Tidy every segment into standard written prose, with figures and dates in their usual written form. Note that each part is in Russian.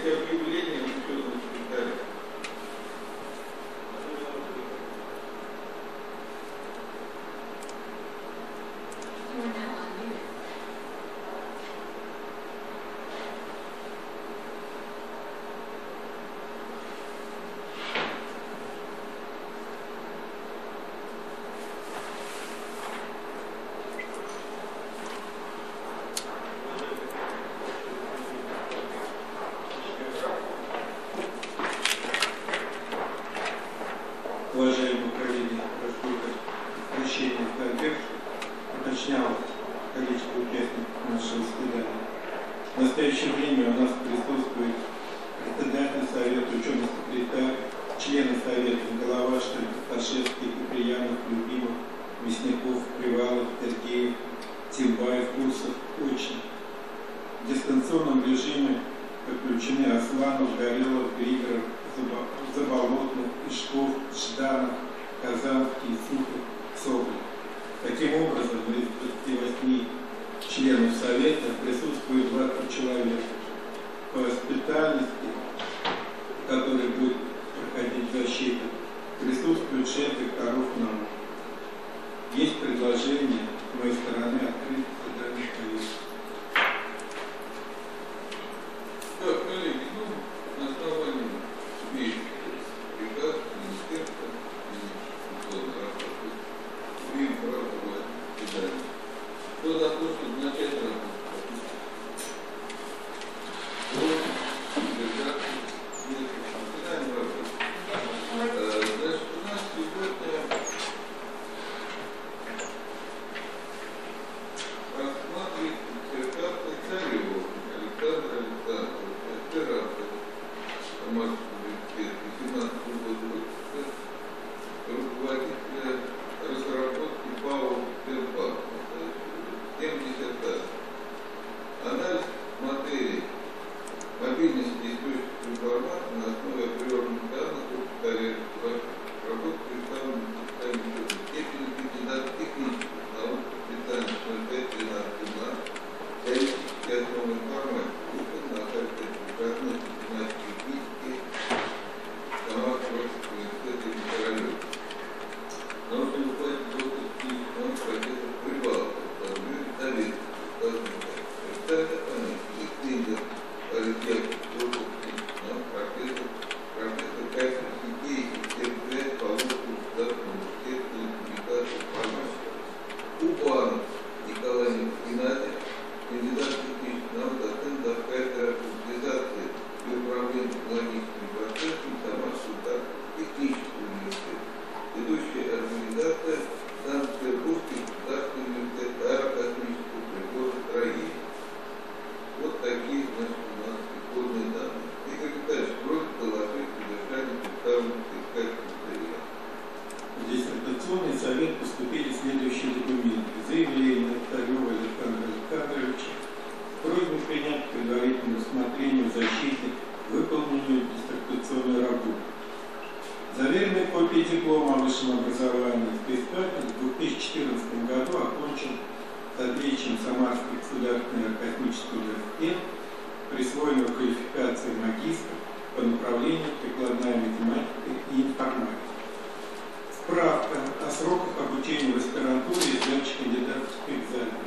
объявление учетного секретаря. Уважаемые коллеги, прошу прощения за задержку. Уточнял количество участников нашего заседания. В настоящее время у нас присутствует председатель Совета, ученый секретарь, члены Совета Головашкин, Ташевский, Куприянов, Любимов, Мясников, Привалов, Сергеев, Тимбаев, Курсов, Очень. В дистанционном режиме подключены Асланов, Горелов, Григоров, Заболотных, Ишков, Жданов, Казанский, Сухов, Соболев. Таким образом, из 28 членов Совета присутствует 20 человек. По специальности, в которой будет проходить защита, присутствует 6 докторов наук. Есть предложение с моей стороны открыть заседание комиссии. Так, коллеги, на основании приказ министерства имеем право проводить заседание. Кто за то, чтобы начать работу? Начинаем работу. Значит, у нас сегодня рассматривается диссертация Царева Александра Александровича, оператор Самарского университета, 17 года выпуска, руководителя разработки ПАО «Сбербанк». Тема диссертации. Анализ материи мобильности источников информации на основе априорных данных о повторяемых работ представленных в состоянии степени кандидата технических наук, специальность 05-13-17, теоретические основы информатики, выпуск на сайте прикладной математики и физики Самарского университета имени Королева. Научный руководитель доктор физики, профессор Привалов, Давид, представитель экономики, тренер, архитектор, профессор кафедры сетей и систем связи по Волжскому государственному университету телекоммуникации и информатики. Убанов Николай Геннадьевич, кандидат технических наук, доцент кафедры автоматизации и управления технологическими процессами Самарского технического университета. Ведущая организация Санкт-Петербургский государственный университет аэрокосмического приборостроения. Вот такие, значит, у нас исходные данные. Игорь Витальевич, просит доложить содержание представленных искательных материалов. В диссертационный совет поступили следующие документы. Заявление Царева Александра Александровича с просьбой принять к предварительному рассмотрению защиты выполненную диссертационную работу. Заверенная копия диплома о высшем образовании. Искатель в 2014 году окончил с отличием Самарский государственный аэрокосмический университет, присвоенную квалификацию магистра по направлению прикладная математика и информатика. Справка о сроках обучения в аспирантуре и сдаче кандидатских экзаменов.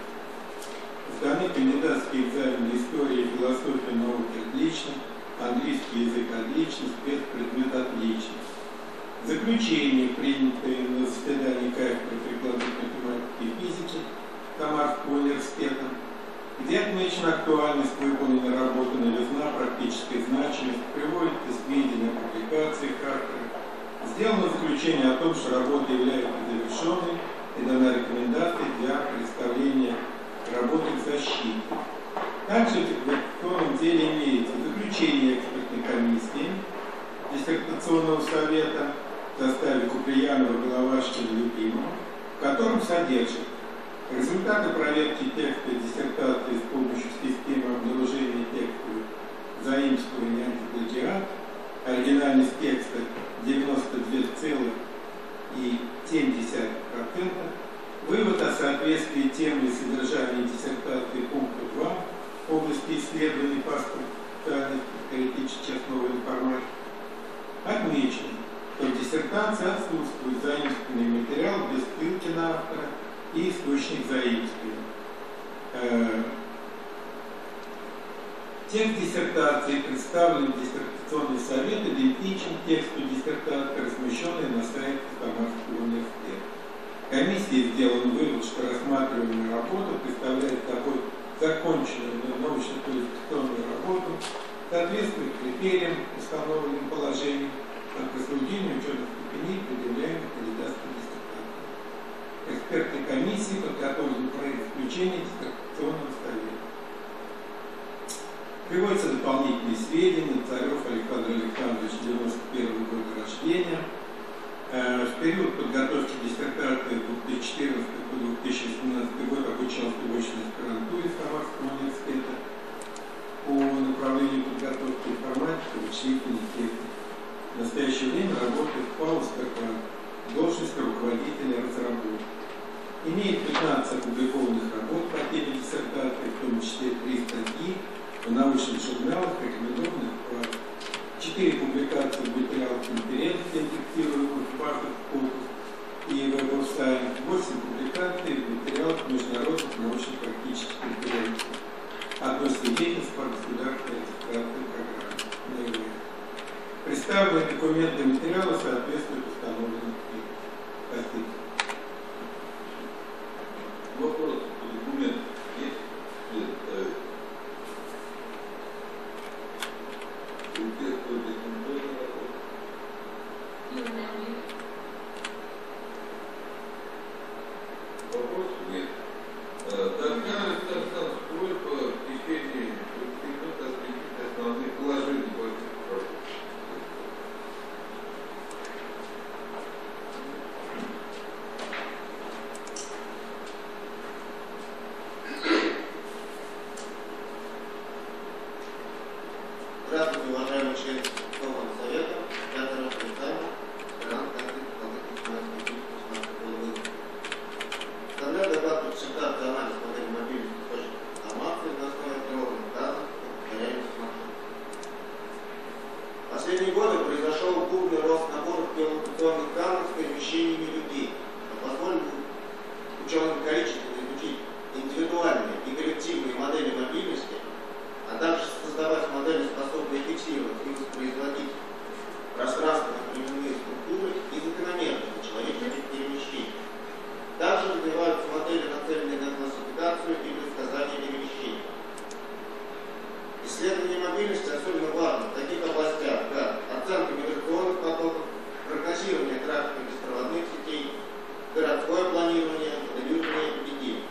Сданы кандидатские экзамены история и философия науки отлично, английский язык отлично, спецпредмет отлично. Заключение, принятое на заседании кафедры прикладной математики и физики Самарского университета, где отмечена актуальность выполненной работы, новизна, практическая значимость, приводится сведения о публикациях автора. Сделано заключение о том, что работа является завершенной и дана рекомендация для представления работы к защите. Также в диссертационном деле имеется заключение экспертной комиссии диссертационного совета в составе Куприянова, Головашкина, Любимова, в котором содержит результаты проверки текста диссертации с помощью системы обнаружения текстовых заимствований антиплагиат, оригинальность текста 92,7%, вывод о соответствии темы и содержания диссертации пункту 2 в области исследований специальностях теоретической основы информатики. Отмечено, что в диссертации отсутствует заимствованный материал без ссылки на автора и источник заимствования. Текст диссертации, представленный в диссертационный совет, идентичен тексту диссертации, размещенной на сайте Самарского университета. Комиссией сделан вывод, что рассматриваемая работа представляет собой законченную научно-квалификационную работу, соответствует критериям, установленным положением о присуждении ученых степеней, предъявляемых кандидатской диссертации. Эксперты комиссии подготовили проект включения диссертационного совета. Приводятся дополнительные сведения. Царев Александр Александрович, 91 год рождения. В период подготовки диссертации 2014 по 2017 год обучался в очной аспирантуре Самарского университета по направлению подготовки информатики и вычислительной техники. В настоящее время работает в ПАО «Сбербанк», должность руководителя разработки. Имеет 15 опубликованных работ по теме диссертации, в том числе 3 статьи в научных журналах, рекомендованных прав, 4 публикации в материалах конференции, инфектируемых в базах Scopus и Web of Science, 8 публикаций в материалах международных научно-практических конференций, одно свидетельство о государственной регистрации программы. Представленные документы и материалы соответствуют установленным требованиям. Спасибо. Вопрос по документам есть? Нет. Вопросов нет. Тогда осталась просьба в течение 20 минут осветить основные положения по этим вопросам. Здравствуйте, уважаемые члены Верховного Совета, Театра Швейцарии, стран Составляю доклад по диссертации анализ модели мобильных источников информации на основе природных данных по повторяемости маршрута. В последние годы произошел бурный рост набора геолокационных данных с перемещениями людей, что позволит ученым количественно изучить индивидуальные и коллективные модели мобильности, а также создавать модели, способные фиксировать и воспроизводить пространственные временные структуры и закономерности человеческих перемещений. Также развиваются модели, нацеленные на классификацию и предсказание перемещений. Исследование мобильности особенно важно в таких областях, как оценка миграционных потоков, прогнозирование трафика беспроводных сетей, городское планирование, моделирование эпидемий.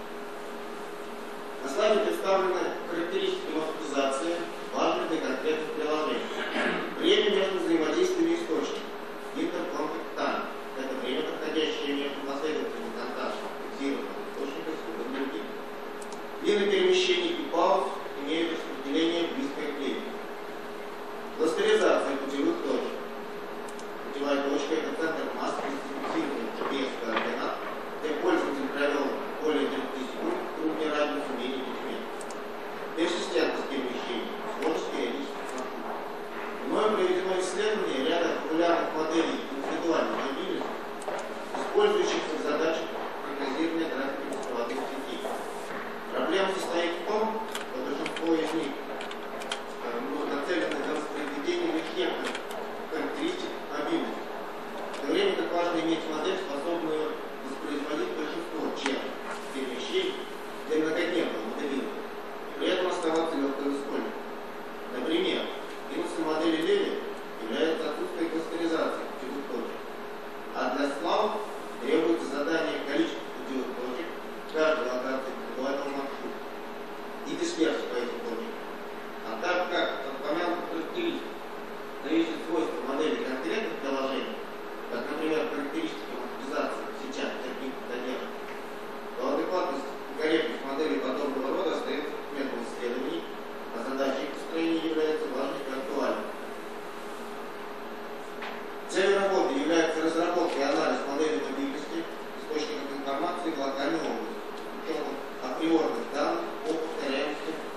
На слайде представлены характеристики маршрутизации, важные для конкретных приложений. Время между взаимодействиями источников, интерконтакт тайм. Это время, проходящее между последовательным контактом фиксированного источника с любым другим. Длины перемещений и пауз имеют распределение близкое к времени. Кластеризация путевых точек. Путевая точка – это центр массы фиксированных GPS-координат, где пользователь провел более 30 секунд в круге радиуса менее 5 метров. Персистентность перемещений, сложность периодических маршрутов. Мною проведено исследование ряда популярных моделей индивидуальной мобильности, использующихся в задачах прогнозирования трафика беспроводных сетей. Проблема состоит в том, что большинство из них нацелены на воспроизведение лишь некоторых характеристик мобильности, в то время как важно иметь модель, способную воспроизводить большинство черт перемещений для многодневного моделирования, и при этом оставаться легкой в использовании. Например, минусом модели Леви является отсутствие кластеризации путевых точек, а для SLAM требуется задание количества путевых точек каждой локации индивидуального маршрута и дисперсии по этим точкам. А так как от помянутых характеристик зависит свойства модели конкретных приложений, как, например, характеристики маршрутизации в сетях таких контейнеров, то адекватность и корректность моделей подобного рода остается предметом исследований, а задача их построения является важной и актуальной. Целью работы является разработка и анализ модели мобильности, источников информации в локальной области, с учетом априорных данных о повторяемости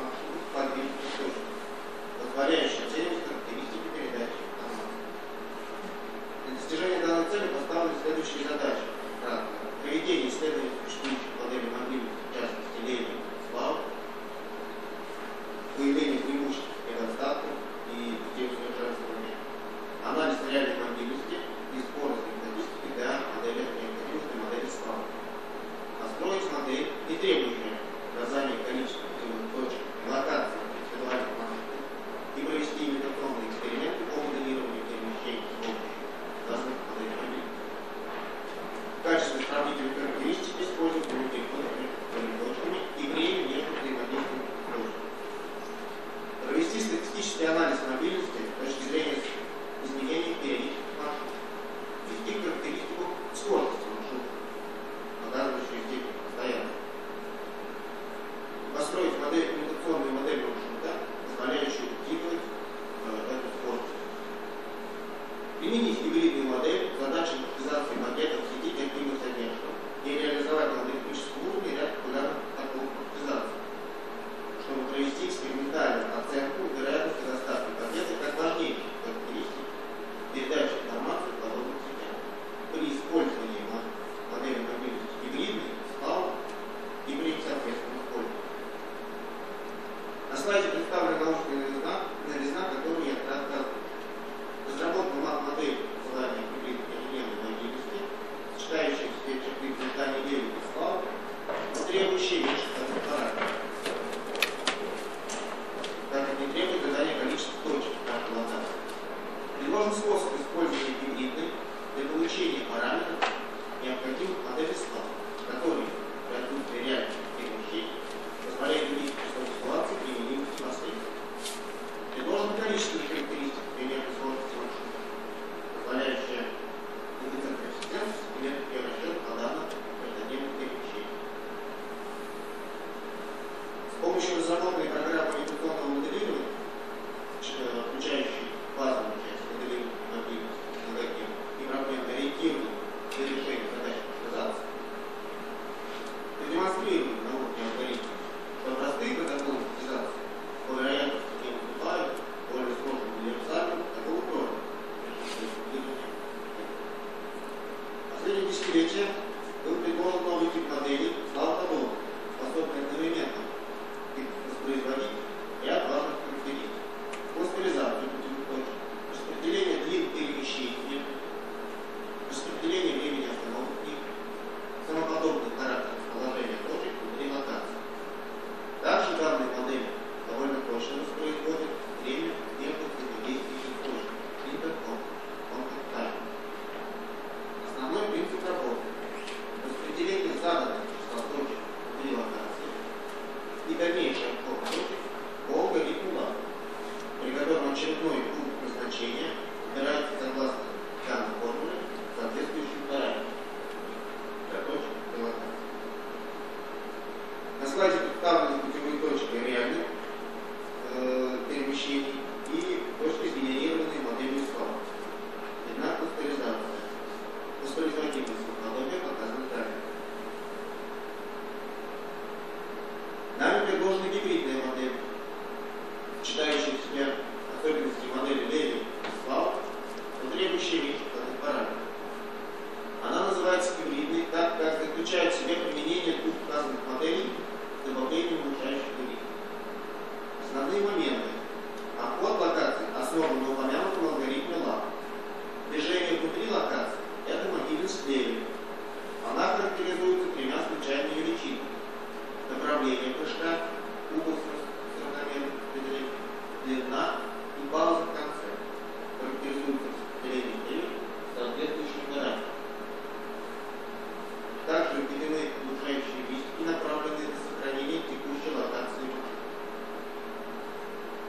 выявление преимуществ и недостатков и идей усовершенствования, анализ реальной мобильности и скоростной статистики для модели необходимости модели склада. Построить модель, не требующую указания количества точек и локаций исследовательных маршрутов и провести имитационные эксперименты по моделированию перемещений с помощью данных моделей мобильности. В качестве сравнительных характеристик используют другие точками и время между взаимодействием точек. Провести статистический анализ мобильности с точки зрения изменений периодических маршрутов. Ввести характеристику скорости маршрута, показывающую степень постоянства. Построить имитационную модель маршрута, позволяющую учитывать эту скорость. Применить гибридную модель в задачах оптимизации пакетов сети каким-либо содержимым и реализовать на алгоритмическом уровне ряд популярных протоколов оптимизации, чтобы провести экспериментальную оценку вероятности доставки пакета как важнейших характеристик передачи информации в подобных сетях. При использовании модели мобильности гибридной, склад и при соответственном использовании. На слайде представлена научная новизна, которую я кратко озвучу. Разработана модель называемая гибридной переменной мобильности, сочетающая в себе черты сочетания деления и склада, но требующая меньших параметров, так как не требует задания количества точек в каждой локации. Предложен способ использования гибридной для получения параметров, необходимых модели склада, которые при отсутствии реальных перемещений позволяют увидеть число ситуаций применимости последствий. Предложено количественных характеристик примерной сложности маршрута, позволяющая коэффициент консистентности и метод ее расчета по данным каждодневных перемещений. С помощью разработанной программы имитационного моделирования, включающей базовую часть моделирования мобильности, логотип и проблемно-ориентированную для решения задач оптимизации, продемонстрировано на уровне алгоритма, что простые протоколы оптимизации по вероятности не выступают более сложным универсальным такого рода. Последние десятилетия был предложен новый тип моделей слава-подобных, способный одновременно воспроизводить ряд важных характеристик: кластеризацию путевых точек, распределение длин перемещений, распределение времени остановок в них, самоподобный характер расположения точек внутри локации. Также данные модели довольно точно воспроизводят время между взаимодействующими точками, интерконтакт тайминг. Основной принцип работы – распределение заданных числа точек внутри локации и дальнейший обход точек по алгоритму лаг, при котором очередной пункт назначения выбирается согласно данной формуле соответствующим параметрам для точек и локаций. На слайде представлены путевые точки реальных перемещений и точки, сгенерированные моделью склада. Видна кластеризация. Воспроизводимость подобия показана далее. Нами предложена гибридная модель, сочетающая в себе особенности модели Леви и Слава, но требующая меньших параметров. Она называется гибридной, так как заключает в себе применение двух указанных моделей с добавлением улучшающих гибридов. Основные моменты. Обход локаций основан на упомянутом алгоритме ЛАП. Движение внутри локаций – это мобильность Леви. Она характеризуется тремя случайными величинами: направление прыжка, угол с равномерным распределением, длина и пауза в конце. Характеризуется распределение Леви соответствующим параметрам. Также введены улучшающие листики, направленные на сохранение текущей локации маршрута.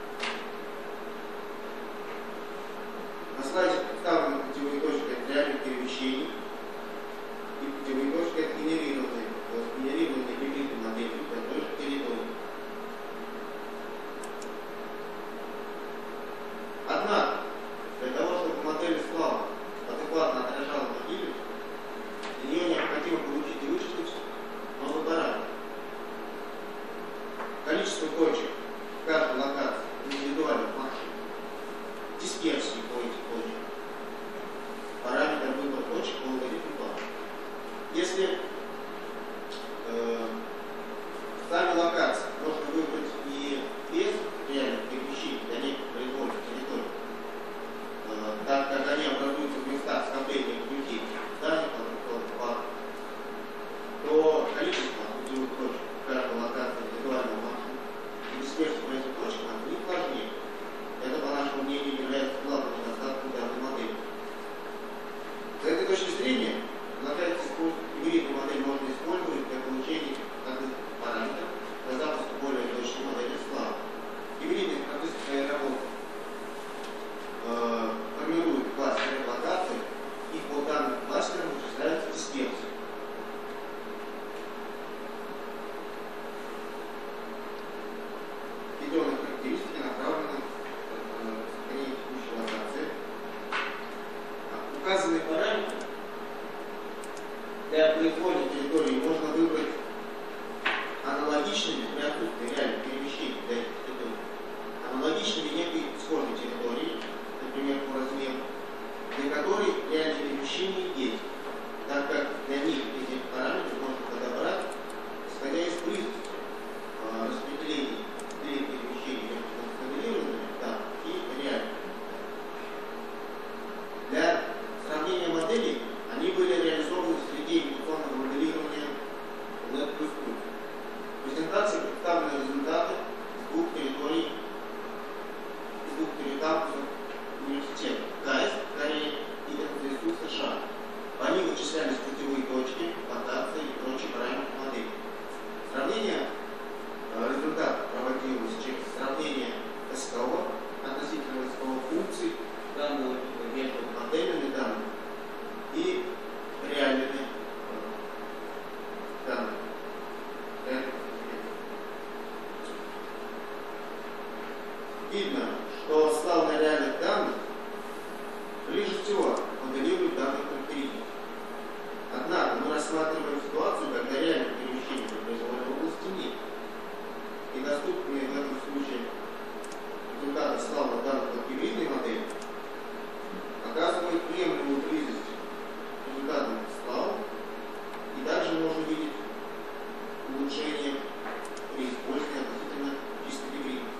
видно, что слава реальных данных ближе всего моделирует данные характеристики. Однако мы рассматриваем ситуацию, когда реальное перемещение производит в области нет. И доступные в этом случае результаты славных данных от гибридной модели показывают приемлемую близость к результатам славы, и также можно видеть улучшение при использовании относительно чисто гибридных.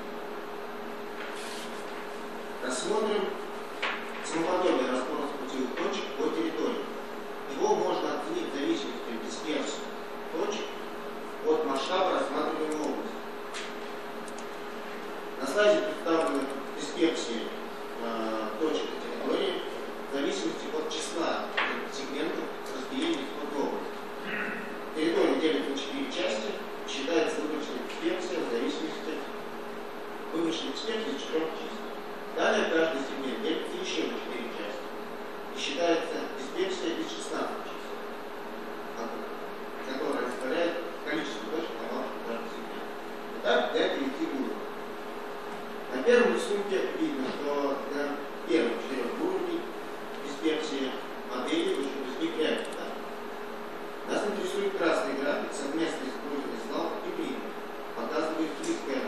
Рассмотрим самоподобие распоров путевых точек по территории. Его можно оценить в зависимости от дисперсии точек от масштаба рассматриваемой области. На слайде представлены дисперсии точек на территории в зависимости от числа сегментов с разделением от области. Территория делится на 4 части, считается выборочная дисперсия в зависимости от выборочной дисперсии из 4 чисел. Далее каждый сегмент делится еще на 4 части и считается дисперсия из 16 чисел, которая составляет количество точек на каждом сегменте. Итак, для 9 уровней. На первом рисунке видно, что для первых 4 уровней дисперсии модели очень близки к реальным данным. Нас интересует красный график совместно использования слав гибридных, показывает близкие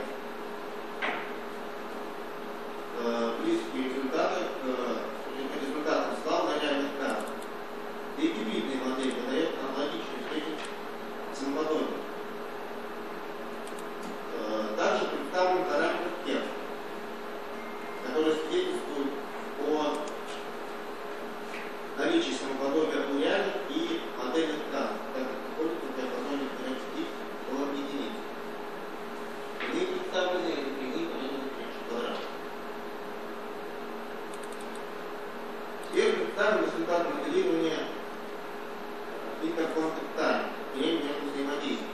результаты к результатам слав на реальных данных. Да и гибридная модель выдает аналогичную степень самоподобия. Также представлен параметр текста, который свидетельствует о наличии самоподобия у реальных и модельных данных, так как находится в диапазоне 13 от единиц. Прямые представлены или прямые понятны квадрат. Теперь представим результат моделирования интерконтакт тайм, время между взаимодействием.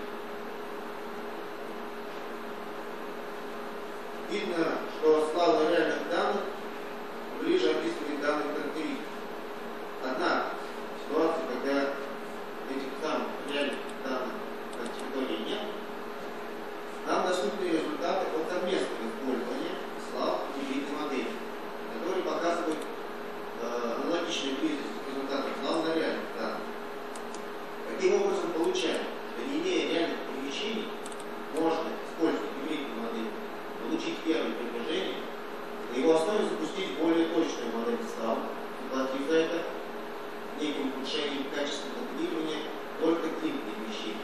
Видно, что слава реальных данных ближе описывает данные характеристики. Однако, в ситуации, когда этих самых реальных данных на территории нет, нам доступны результаты от совместного использования слав гибридной модели, которые показывают аналогичную близость к результатам слав на реальных данных. Таким образом, получаем, что не имея реальных перемещений, можно, используя гибридную модель, получить первое приближение, на его основе запустить более точную модель слав, заплатив за это неким улучшением качества моделирования только тип перемещений.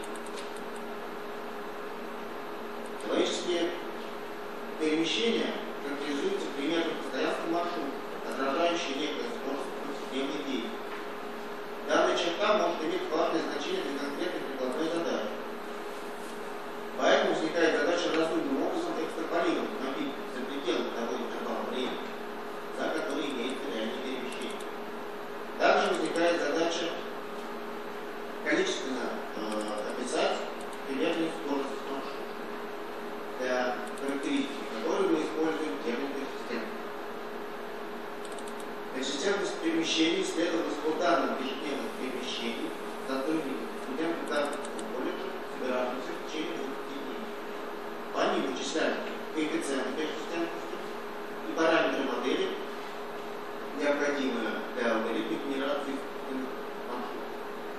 Человеческие перемещения характеризуются примерным постоянством маршрута, отражающий некое скорость повседневной деятельности. Данная черта может иметь важное значение для конкретной прикладной задачи. Поэтому возникает задача разумным образом экстраполировать мобильность за пределы того интервала времени, за который имеется реальное перемещение. Также возникает задача количественно описать примерную скорость маршрута для характеристики, которую мы используем термин персистентность. Персистентность перемещений следовала по данным ежедневных перемещений сотрудников студентов Гарвардского колледжа, собиравшихся в течение 20 дней. По ним вычисляют коэффициенты персистентности и параметры модели, необходимые для алгоритма генерации маршрутов.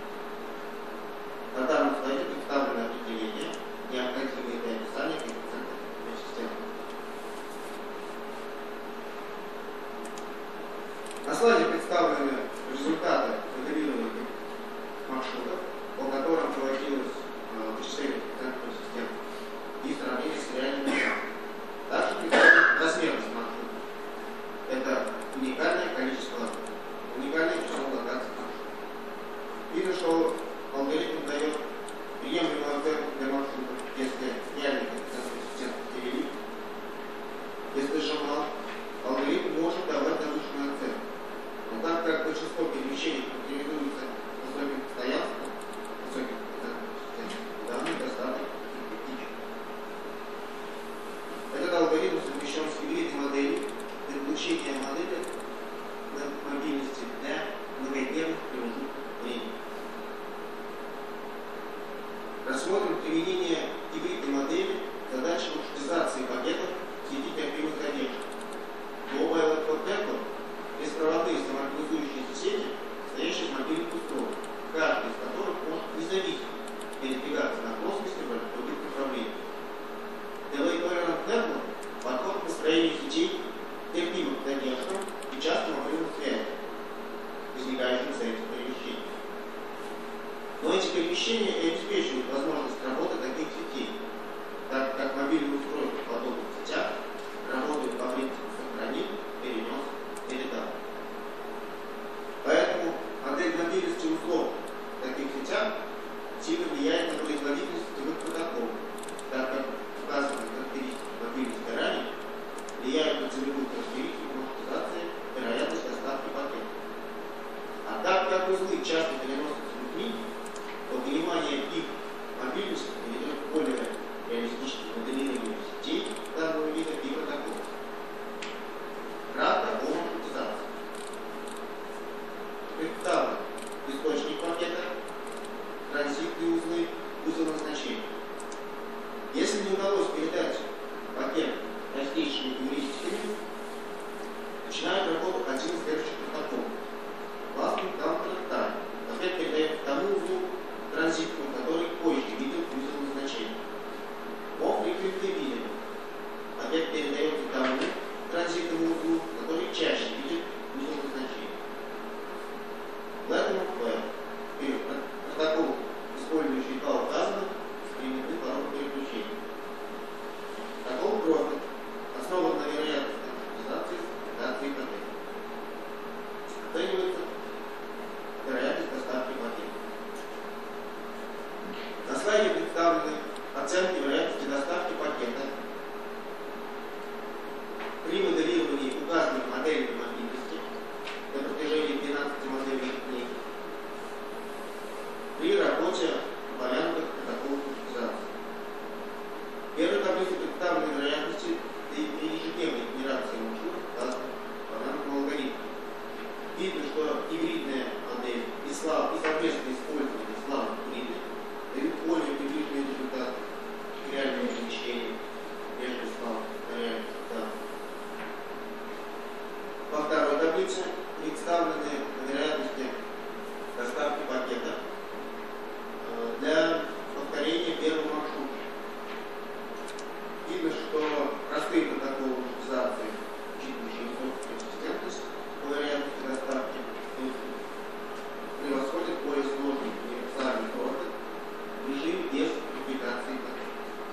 На данном слайде представлены определения, необходимые для описания коэффициентов персистентности. На слайде представлены результаты моделирования маршрутов, по которым проводилось вычисление коэффициентов персистентности и сравнение с реальными данными. Также представлен размерность маршрута. Это уникальное число локаций маршрута. Видно, что алгоритм дает приемлемую оценку для маршрутов, если реальный коэффициент персистентности велик. Если же мал, алгоритм может давать завышенную оценку. Но так как большинство перемещений характеризуется высоким постоянством, высоким коэффициентом персистентности, данный достаток критичен. Этот алгоритм совмещен с гибридной моделью для получения модели мобильности для многодневных промежутков времени. Рассмотрим применение гибридной модели задачи маршрутизации пакетов в сети терпимых объектов. пакет передается тому транзитному узлу, который чаще видит узел назначения. Поэтому протокол, использующий два указанных, применены порог переключения. Протокол профит основан на вероятности автоматизации даты пакета. Оценивается вероятность доставки пакета. На слайде представлены оценки вероятности доставки пакета при моделировании указанных моделей мобильности на протяжении 12 модельных дней при работе по вариантах протокола автоматизации. В первой таблице представлены вероятности при ежедневной генерации маршрутов по данному алгоритму. Видно, что гибридная модель и совместное использование славных гибридов дают более приближенные результаты к реальному размещению между слав и реальных данных. Во второй таблице представлены вероятности доставки пакета для повторения первого маршрута. Видно, что простые протоколы автоматизации, учитывающие высокую консистентность по вероятности доставки, превосходят более сложный универсальный профит в режиме без дупликации пакета.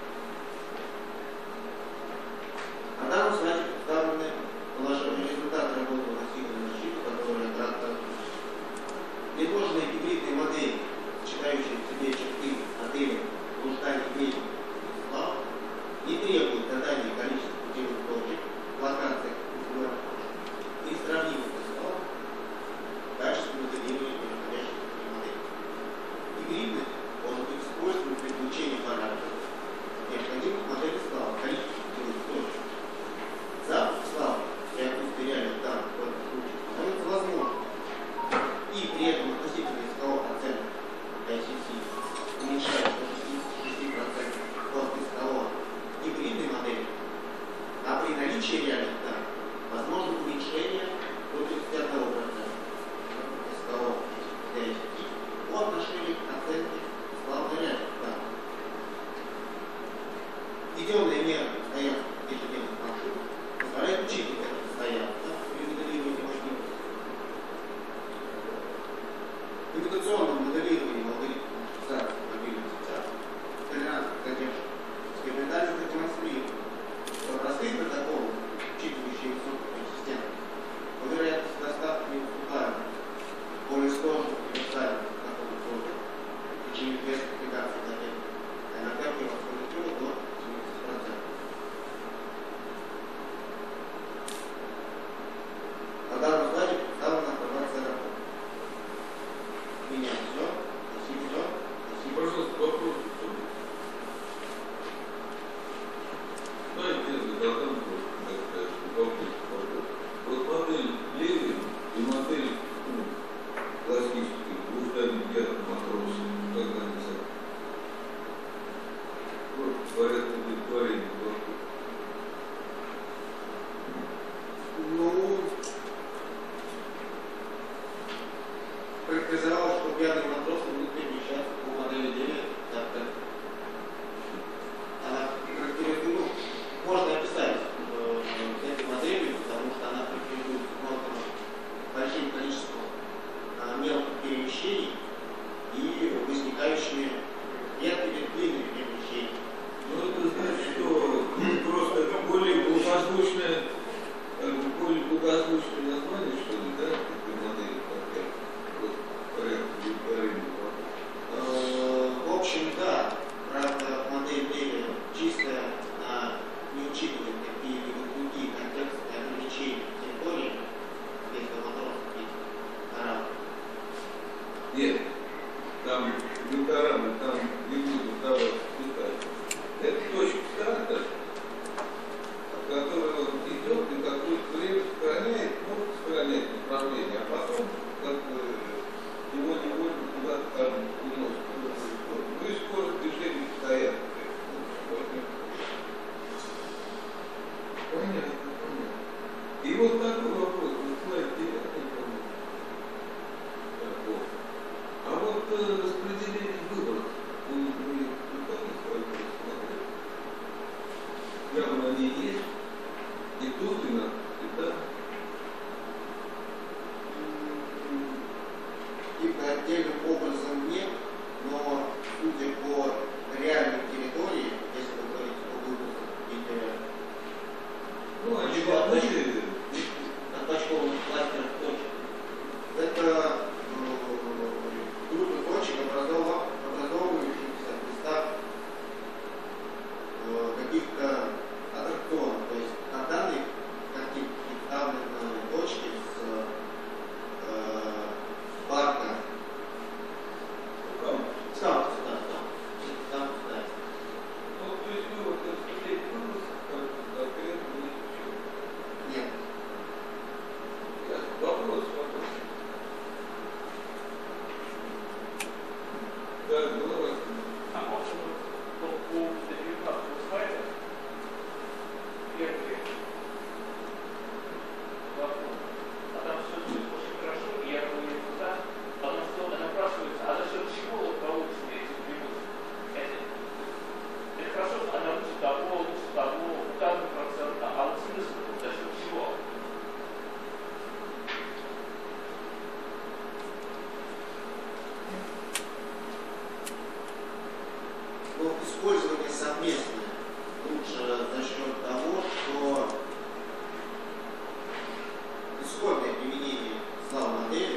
На данном слайде представлены результаты работы массивной защиты, которые отрабатывают. Предложенные гибридные модели, сочетающие в себе черты модели блужданий меди и слав, не требуют задания количества путевых точек в локациях и сравнимых слав в качестве моделирования переходящих моделей. Гибридность может быть использована при получении параметров необходимых моделей слав, количества путевых точек. Запуск слав при отсутствии реальных данных в этом случае становится возможным, и при этом относительный языковой процент ICC уменьшается до 66% от языкового гибридной модели, а при наличии реальных данных возможно уменьшение до 31% языкового для ICC по отношению к оценке славной реальных данных. Введенная мера постоянства ежедневных маршрутов позволяет учитывать это постоянство при моделировании мощности. В имитационном моделировании алгоритмов автоматизации мобильных сетях толерантных задержек экспериментально продемонстрировано, что простые протоколы, учитывающие высокую консистентность, по вероятности доставки не уступают более сложных универсальных протоколов профит в течение без дупликации пакета, а иногда превосходит его до 70%. На данном слайде представлена апробация работы. У меня все. Спасибо. Пожалуйста, вопрос. Знаете, заготовку, так сказать, вопрос. Вот модель Левин и модель классической блуждания матроса, как они называют. Вот, говорят, удовлетворение вокруг. Ну, характеризовалось, что пьяные матросы будут перемещаться по модели 9, как-то она характеризует, ну, можно описать этой моделью, потому что она характеризует большим количеством мелких перемещений и возникающими редкими длинными перемещениями. Ну, это значит, что просто более благозвучное название, что ли, да, этой модели, как вот порядок удовлетворения. В общем, да. Правда, модель Леви чистая, не учитывает какие-либо другие контекстные ограничения территории, если матросов есть корабль. Нет, там не корабль, там не будет давать летать. Это точка старта, от которой он идет и какое-то время сохраняет направление, а потом как бы его невольно куда-то там уносит. Ну и скорость движения постоянно. Понятно. И вот такой вопрос, вот слайд 9, а вот распределение выборов, вы как смотрели? Прямо на ней есть. И тут, и на, и там. Типа отдельным образом нет, но судя по реальной территории, если вы говорите о выпусках какие-то отпочкованных кластерных точек, это группы точек, образовывающихся в местах каких-то аттракционов. То есть на данной картинке представлены точки с парка. Там. Ну, то есть вы вот распределяете выпуск, конкретно не включили? Нет. Вопрос. Да, была вас. А можно по 19 слайда первый вопрос. А там все очень хорошо, и я говорю туда, потом что напрашивается, а за счет чего проводятся эти переводы? Это хорошо, что она лучше того, указан процент, а вот смысл за счет чего? Но использование совместное лучше за счет того, что исходное применение слав-модели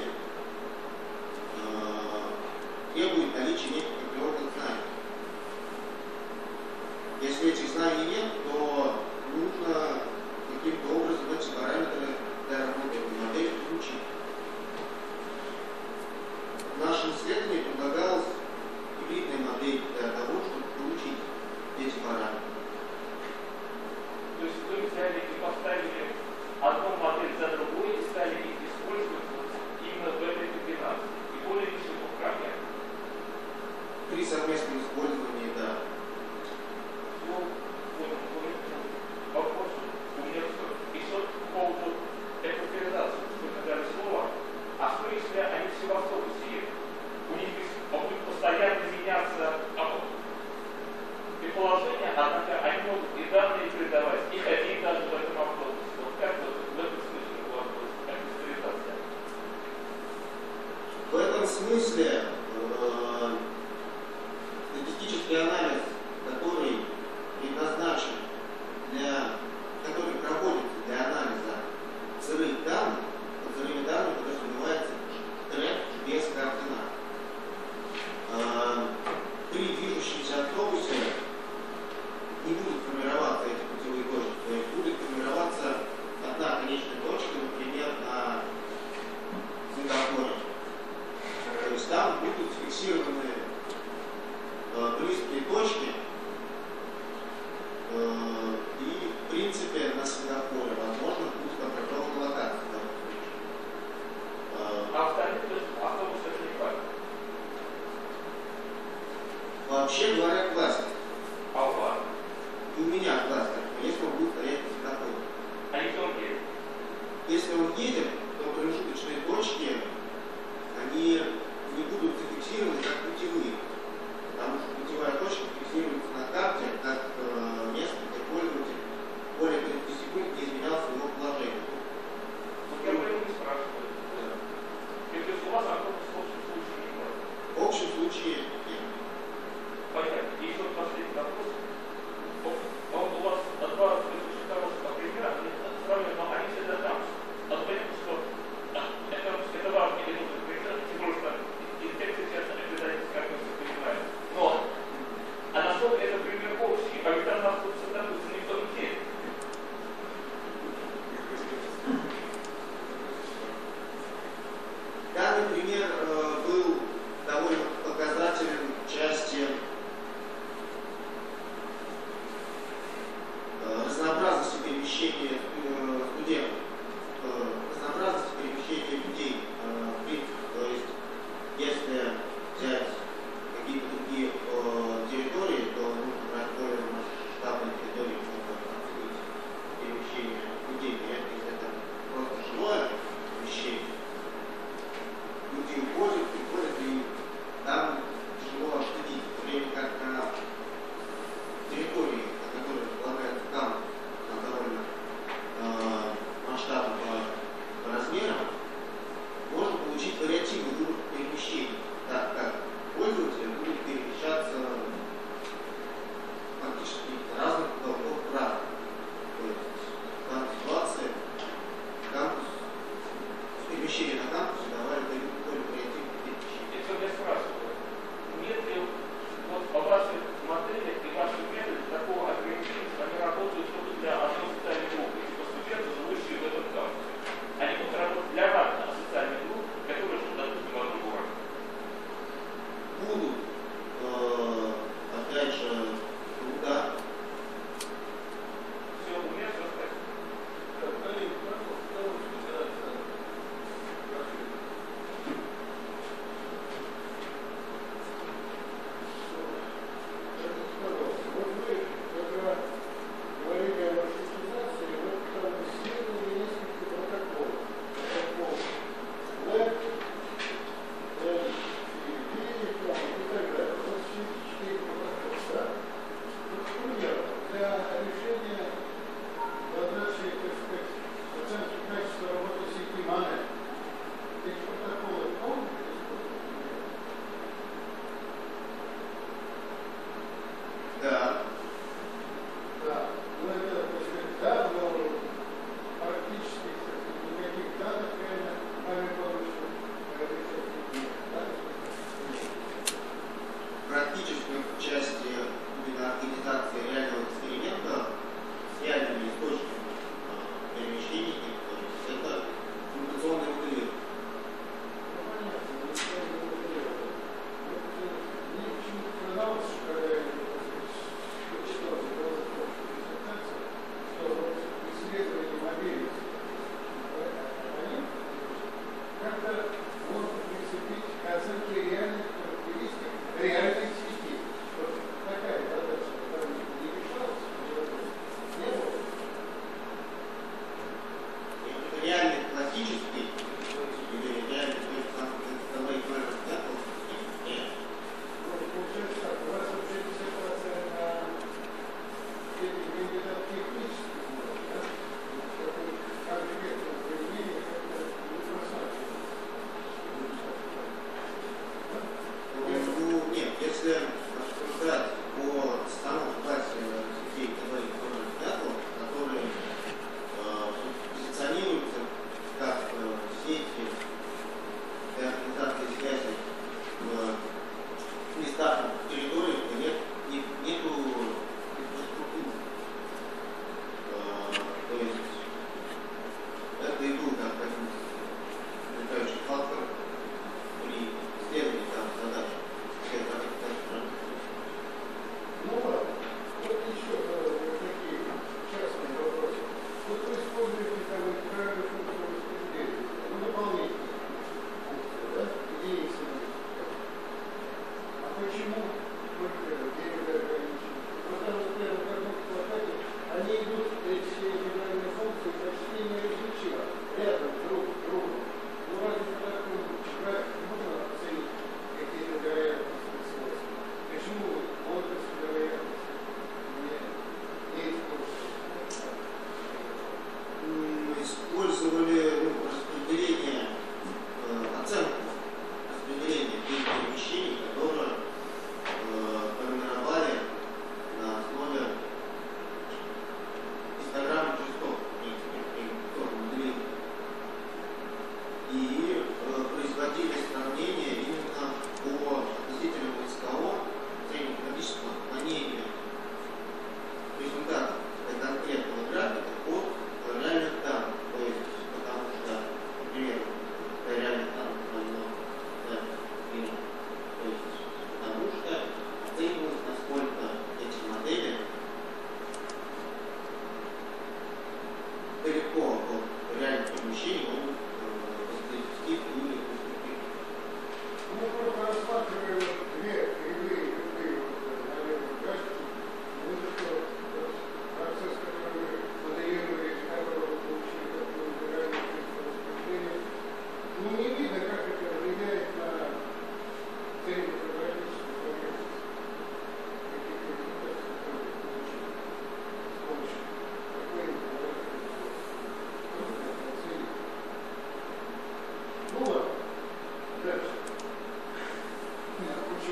требует наличия неких природных знаний. Если этих знаний нет, то нужно каким-то образом эти параметры для работы этой модели включить. В нашем исследовании предлагалась гибридная модель для того, чтобы получить эти параметры. То есть вы взяли и поставили одну модель за другой и стали их использовать вот именно в этой комбинации. И более ничего, правильно? При совместном использовании, да. Ну, вот вопрос у меня все. И что по поводу экваторизации, вы сказали слово, а что если они все в автобусе едут? У них будет постоянно меняться предположения, однако они могут и данные передавать, и ходить даже в этом автобусе. Вот как вот в этом смысле у вас будет экваторизация? В этом смысле статистический анализ, который предназначен который проводится для анализа сырых данных, под сырыми данными подразумевается трек без координат. При движущемся автобусе не будут формироваться эти путевые точки, то есть будет формироваться одна конечная точка, например, на светофоре. То есть там будут зафиксированы близкие точки, и в принципе на светофоре возможно будет определенная локация. А остальные, то есть автобус это не важно? Вообще говоря, кластер. А у вас? И у меня кластер, если он будет стоять на светофоре. А если он едет? Если он едет, то промежуточные точки, они не будут зафиксированы как путевые. Потому что путевая точка фиксируется на карте как место, где пользователь более 30 секунд не изменял своего положения. Вот я об этом не спрашиваю. И то есть у вас автобус в общем случае не может? В общем случае нет. Понятно. И еще последний вопрос. Он у вас два очень хороших примера, но они всегда там. Но понятно, что это важный элемент примера, тем более, что инспекция часто определяется как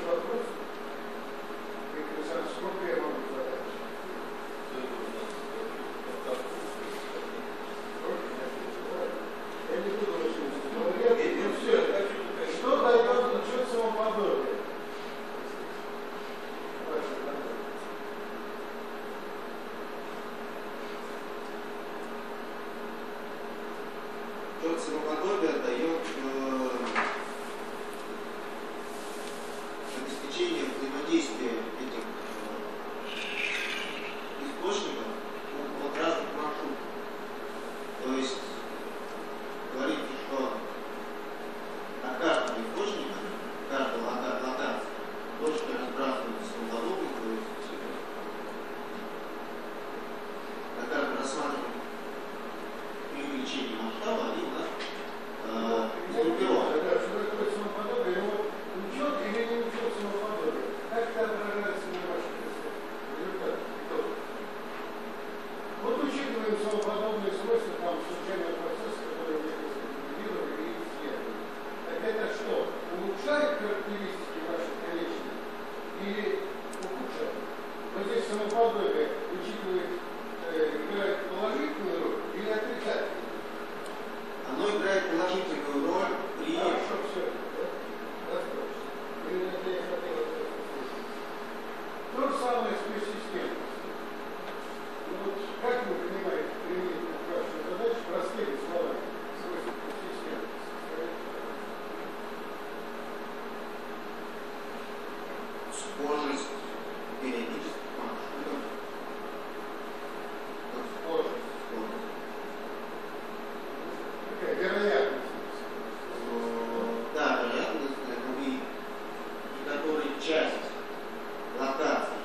вопрос. Александр, сколько я могу задать? Я не буду рассуждать. Что дает учет самоподобия? Учет самоподобия дает обеспечение взаимодействия этих источников от разных маршрутов. То есть говорится, что от каждого источника, каждого локации, точки разбрасываются самоподобно, то есть на каждом рассматриваемом при увеличении масштаба они у нас группированы. Да, что такое самоподобие, но учет или не учет самоподобия? Как это отражается на ваших результатах? Вот учитываем самоподобные свойства там случайного процесса, который мы конструировали и исследовали. Так это что? Улучшает характеристики ваших конечных или ухудшает? Вот здесь самоподобие учитывает, играет положительную роль или отрицательную? Оно играет положительную роль при... Хорошо, все. Достаточно. Именно это я хотел услышать. То же самое с пресистемностью. Ну вот как вы понимаете применительно к вашей задаче простыми словами свойства пресистемности? Схожесть периодических маршрутов. Схожесть. Какая вероятность? Да, вероятность, при которой часть локаций,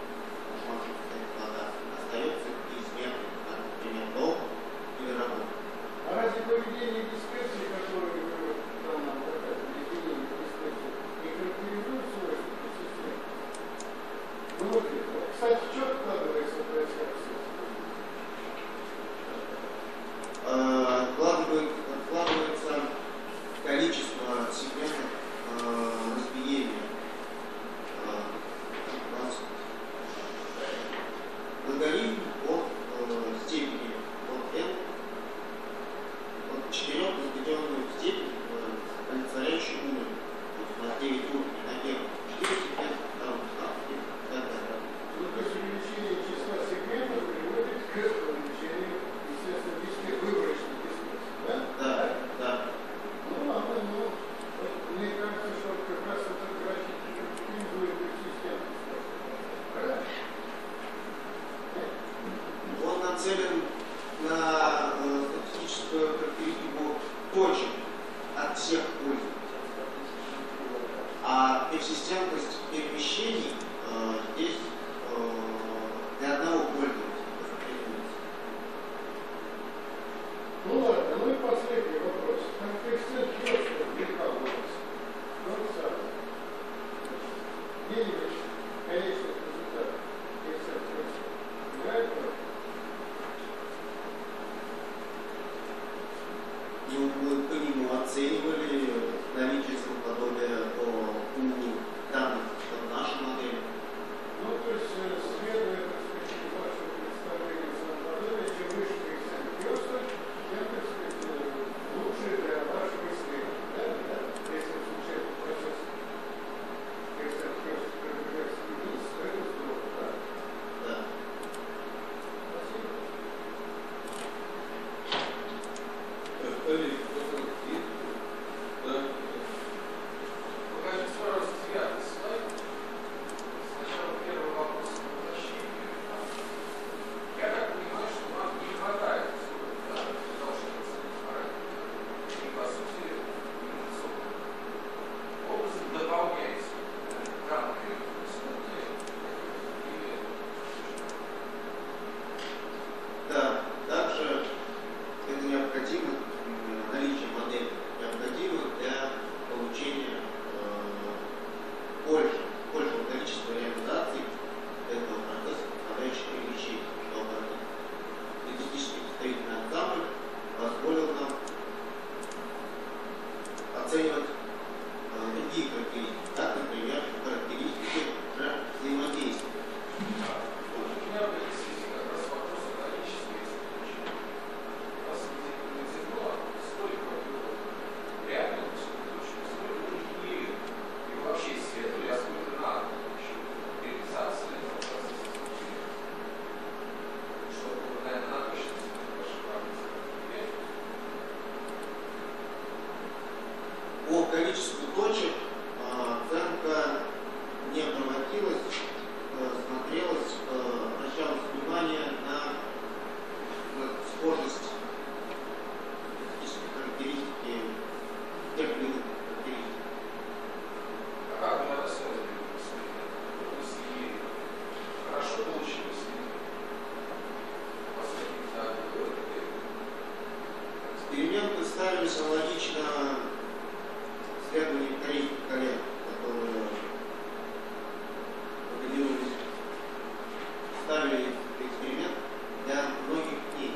остается неизменной, как, например, дом или работа. А разве поведение дисперсии, которое вы там нам показывали, поведение дисперсии, не характеризует свойства пресистемности? Ну вот это. Кстати, что вкладывается в происходящее? Вкладывается количество сегментов разбиения. У нас логарифм от степени от n от 4 возведенную в степень олицетворяющий уровень. То есть у нас 9 уровней на первом. 4 сегмента, втором 16 и так далее. Ну, то есть увеличение числа сегментов приводит к увеличению, естественно, выборочной дисперсии, да? Да, да. Ну ладно, ну, вот мне кажется, что как раз этот график характеризует пресистемность. Правильно? Он нацелен на статистическую характеристику точек от всех пользователей. А персистентность перемещений здесь для одного пользователя характеризуется. Ну ладно, ну и последний вопрос. Там коэффициент Хёрста века у нас. То же самое. Денег конечных результатов. Коэффициент Хёрста. Играет роль? Ну, мы по нему оценивали наличие самоподобия по пулу данных в нашей модели. Ну, то есть, следует, так сказать, вашему представлению самоподобия, чем выше коэффициент Хёрста, тем, так сказать, лучше для вашего исследования. Да? Если случайный процесс коэффициент Хёрста продвигается вниз, то это здорово, да? Да. Спасибо. Коллеги, да. Покажите, пожалуйста, По количеству точек оценка не проводилась, смотрелась, обращалось внимание на схожесть физических характеристики тех или иных характеристик. Как надо связать если хорошо получилось, эксперименты ставились аналогично исследованию корейских коллег, которые моделировались, ставили эксперимент для многих дней.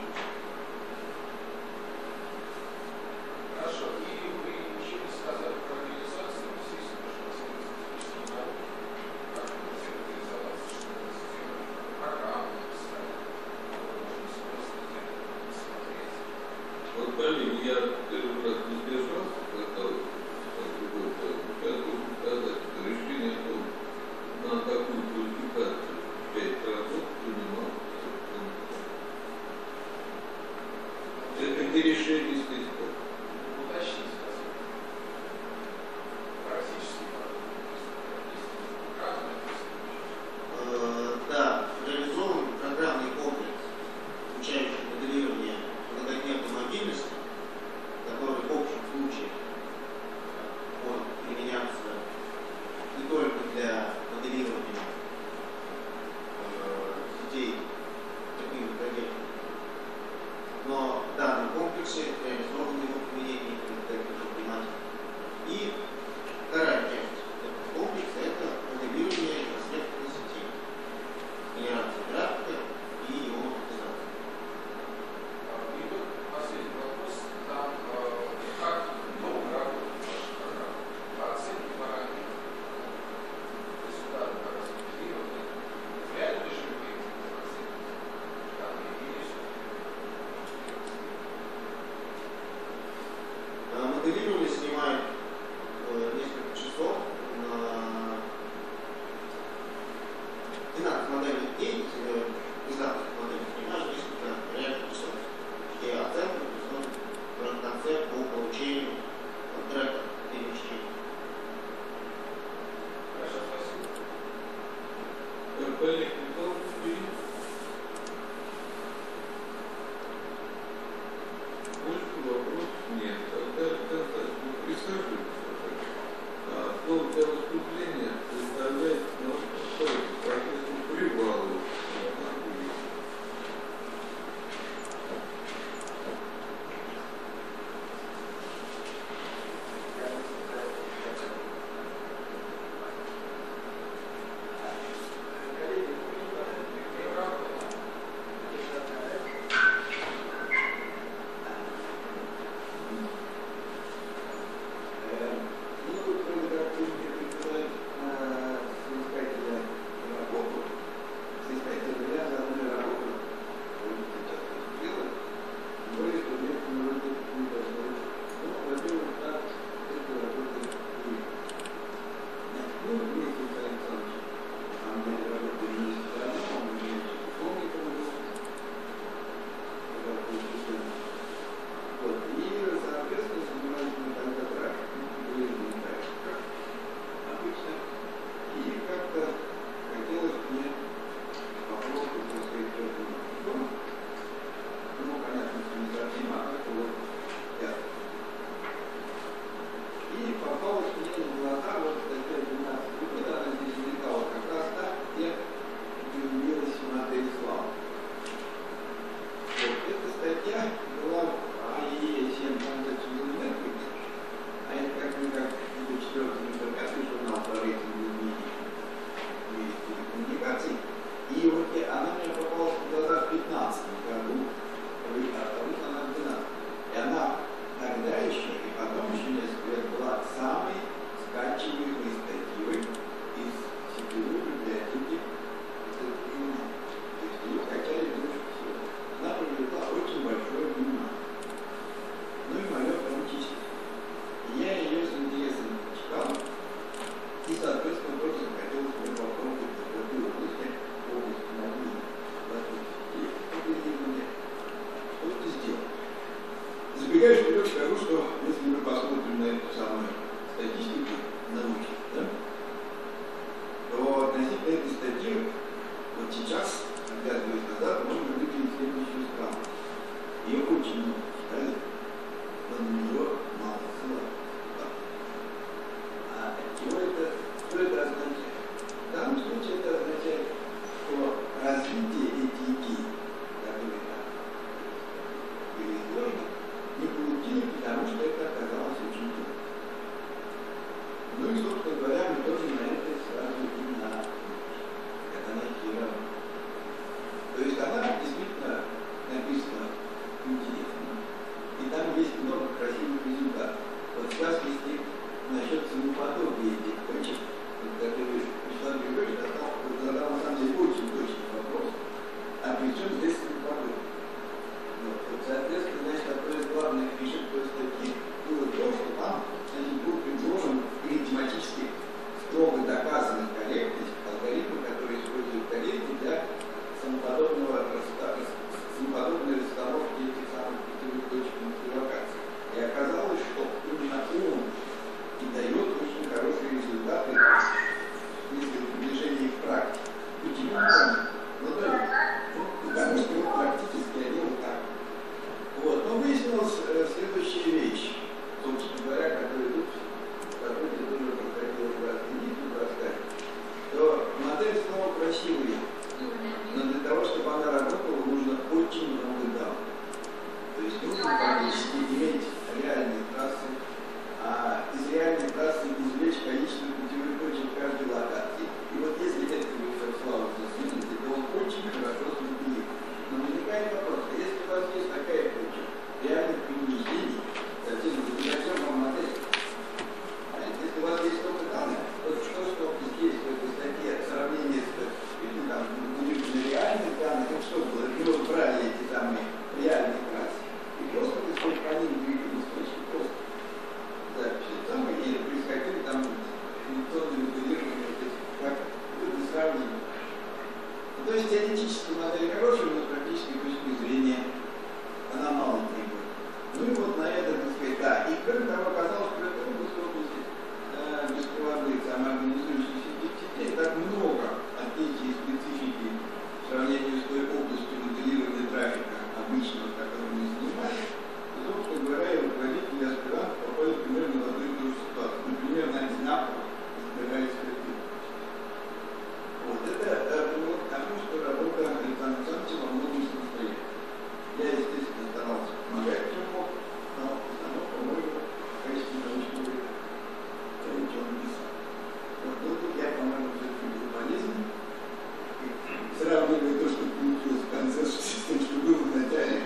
Хорошо. И вы ничего не сказали про реализацию сельскохозяйственных наук, как это реализоваться, что это сделать, программу написать, можно смотреть. Вот, коллеги, я первый раз не сдержался, когда другой сейчас должен сказать, что решение о том, на какую квалификацию часть работ принималось. Это не решение естественно. Уточните, практически Да, реализован программный комплекс, включающий моделирование многодневной мобильности, который в общем случае может применяться не только для моделирования сетей таких многодневных, но в данном комплексе реализованы его применение этой тематики. И вторая часть этого комплекса – это моделирование наследственной сети, генерация графика и его монетизация. И вот последний вопрос. Там как долго работает ваша программа? По оценке параметров результаты распределированы в реальном режиме оценки? Как или Моделирование занимает несколько часов на 12 модельных дней, из запуска модели занимает несколько реальных часов. И оценка происходит в конце по получению трека перемещения. Хорошо, спасибо. Коллеги, Николай, больше вопросов нет. Тогда присаживайтесь. Слово для выступления представляет профессор Привалов. Забегая вперед, скажу, что если мы посмотрим на эту самую статистики научной, да, то относительно этой статьи вот сейчас, оглядываясь назад, можно выделить следующую страну. Ее очень много читали, но на нее мало ссылок. Что это означает? В данном случае это означает, что развитие этих идей, которые там были изложены, не получили, потому что это оказалось очень трудно. Ну и, собственно говоря, мы тоже на это сразу и это найти равно. То есть она действительно написана интересно. И там есть много красивых результатов. Вот в частности, насчет самоподобия этих точек, которые Вячеслав Григорьевич задал на самом деле очень точный вопрос, а при чем здесь самоподобие? Вот, соответственно, значит, одно из главных фишек той статьи было то, что там, значит, был предложен математически строго доказанный корректность алгоритма, который использует корректность для самоподобной расстановки этих самых путевых точек мультилокаций. И оказалось, что именно он и дает очень хорошие результаты в смысле приближения к практике. Почему? Ну да, потому что вот практически они вот так. Вот. Но выяснилась следующая вещь, собственно говоря, которую тут тоже проходило в разные рассказать, что модель снова красивая, но для того, чтобы она работала, нужно очень много данных. То есть нужно практически иметь реальные трассы, а из реальной трассы извлечь количество путевых точек каждой локации. И вот если это вы все славу засунете, то он очень хорошо смоделирует. Но возникает вопрос, если у вас есть такая куча реальных применений, зачем вам модель? Если у вас есть только данные, то что есть в этой статье сравнение с реальных данных, это что было? Мы брали эти самые реальные трассы и просто по ним двигались очень просто. Записи самые, и происходили там функционные моделирования, как это сравнение. То есть теоретически модель хорошая, но с практической точки зрения она мало требует. Ну и вот на это, так сказать, да. И кроме того, оказалось, что это области беспроводных самоорганизующих сетей так много отличий и специфики в сравнении с той областью моделирования трафика обычного, которым мы занимались. И, собственно говоря, и руководители и аспиранты попали примерно в одну и ту же ситуацию. Мы примерно одинаково избирались в эту. Вот это привело к тому, что работа Александра Александровича во многом самостоятельна. Я, естественно, старался помогать, чем мог, но в основном, по-моему, в качестве научного того, что он писал. Вот тут я, по-моему, все-таки был полезен. Сравнивая то, что получилось в конце, с тем, что было в начале,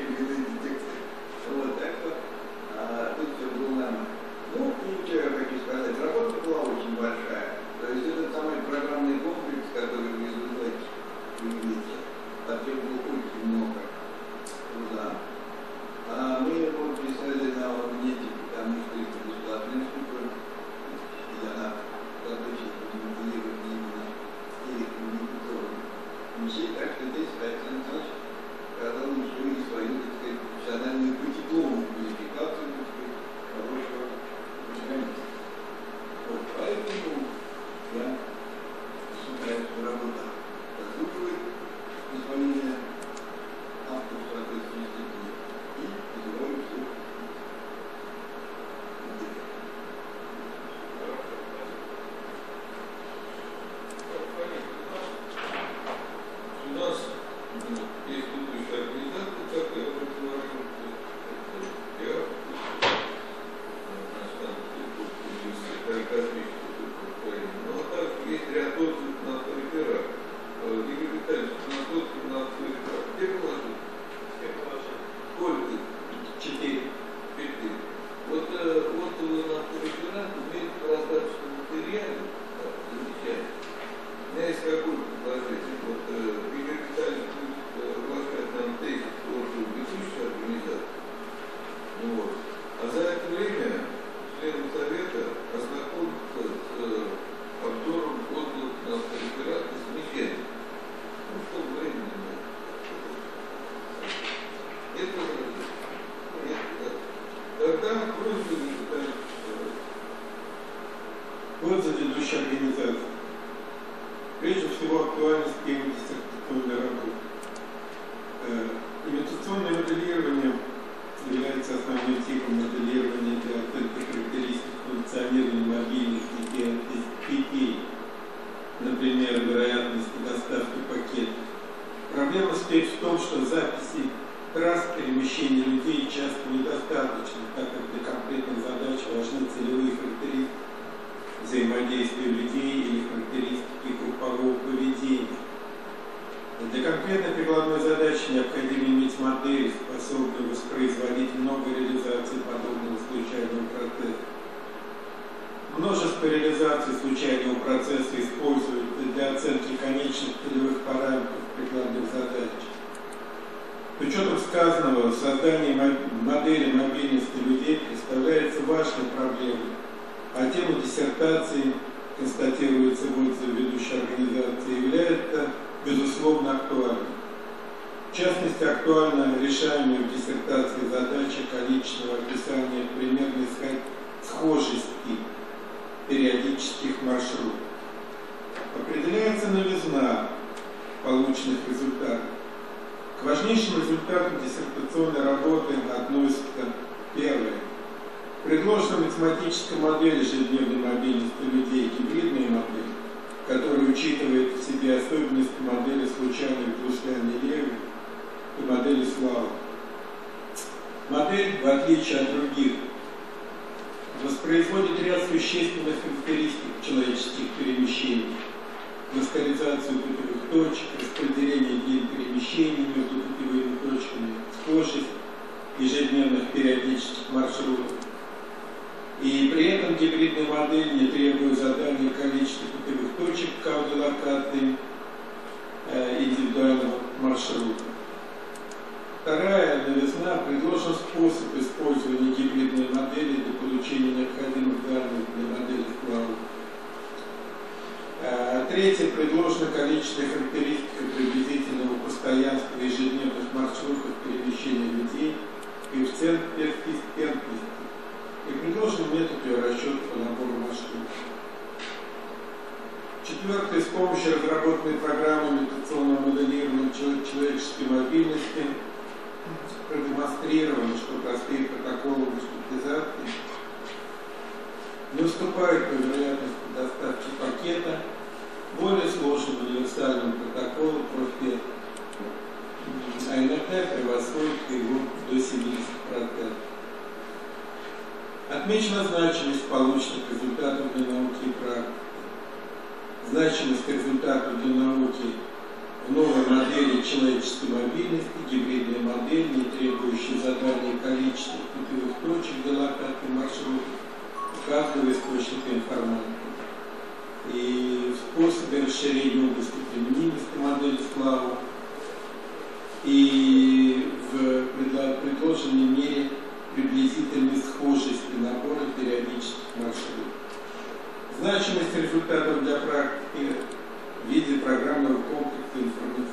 вот, так что тут все было нормально. Ну, и что я хочу сказать, работа была очень большая. То есть этот самый программный комплекс, который вы изучаете, вы видите, потребовал очень много труда. Мы его писали на Лунете, потому что это бесплатная штука, и она задача моделировать именно телекоммуникационных вещей, так что здесь Александр Александрович сказал еще и свою, так сказать, профессиональную дипломную квалификацию, так сказать, хорошего программиста. Вот, поэтому я считаю, что работа заслуживает исполнения авторов соответствующей степени и называю все. У нас есть тут еще организация, как я уже говорил, я но также есть ряд отзывов на авторитера. Игорь Витальевич, насколько на авторитера? Где положить? Сколько? 4. Вот отзывы на авторитера имеют раздаточном материале. Замечательно. У меня есть какое предложение. Вот Игорь Витальевич будет разглашать нам тезис отзывов ведущей организации. Вот. А за это время члены совета ознакомятся с обзором отзывов на авторитера и замечаний. Ну, что времени нет. Это тогда просьба Игорь Витальевич реализации. Прежде всего, актуальность темы диссертационной работы. Имитационное моделирование является основным типом моделирования для оценки характеристик функционирования мобильных сетей, например, вероятности доставки пакетов. Проблема стоит в том, что записи трасс перемещения людей часто недостаточно, так как для конкретных задач важны целевые характеристики взаимодействия людей или характеристики группового поведения. Для конкретной прикладной задачи необходимо иметь модели, способные воспроизводить много реализаций подобного случайного процесса. Множество реализаций случайного процесса используют для оценки конечных целевых параметров прикладных задач. С учетом сказанного, создание модели мобильности людей представляется важной проблемой, а тема диссертации, констатируется в отзыве ведущей организации, является безусловно актуальной. В частности, актуальна решаемая в диссертации задача количественного описания примерной схожести периодических маршрутов. Определяется новизна полученных результатов. К важнейшим результатам диссертационной работы относятся: первое. Предложена математическая модель ежедневной мобильности людей, гибридная модель, которая учитывает в себе особенности модели случайных двуслойной Леви и модели Слава. Модель, в отличие от других, воспроизводит ряд существенных характеристик человеческих перемещений: локализацию путевых точек, распределение длин перемещений между путевыми точками, схожесть ежедневных периодических маршрутов. И при этом гибридная модель не требует задания количества путевых точек каждой локации индивидуального маршрута. Вторая новизна: предложен способ использования гибридной модели для получения необходимых данных для модели Клауд. Третье: предложено количественная характеристика приблизительного постоянства ежедневных маршрутов перемещения людей, коэффициент персистентности, и предложен метод ее расчета по набору маршрутов. Четвертое: с помощью разработанной программы имитационного моделирования человеческой мобильности продемонстрировано, что простые протоколы маршрутизации не уступают по вероятности доставки пакета более сложным универсальным протоколам профи, а иногда превосходит его до 70%. Отмечена значимость полученных результатов для науки и практики. Значимость результатов для науки в новой модели человеческой мобильности, гибридная модель, не требующая задания количества путевых точек для локации маршрутов у каждого источника информации. И способы расширения области применимости модели Слава и в предложенной мере приблизительной схожести набора периодических маршрутов. Значимость результатов для практики в виде программного комплекса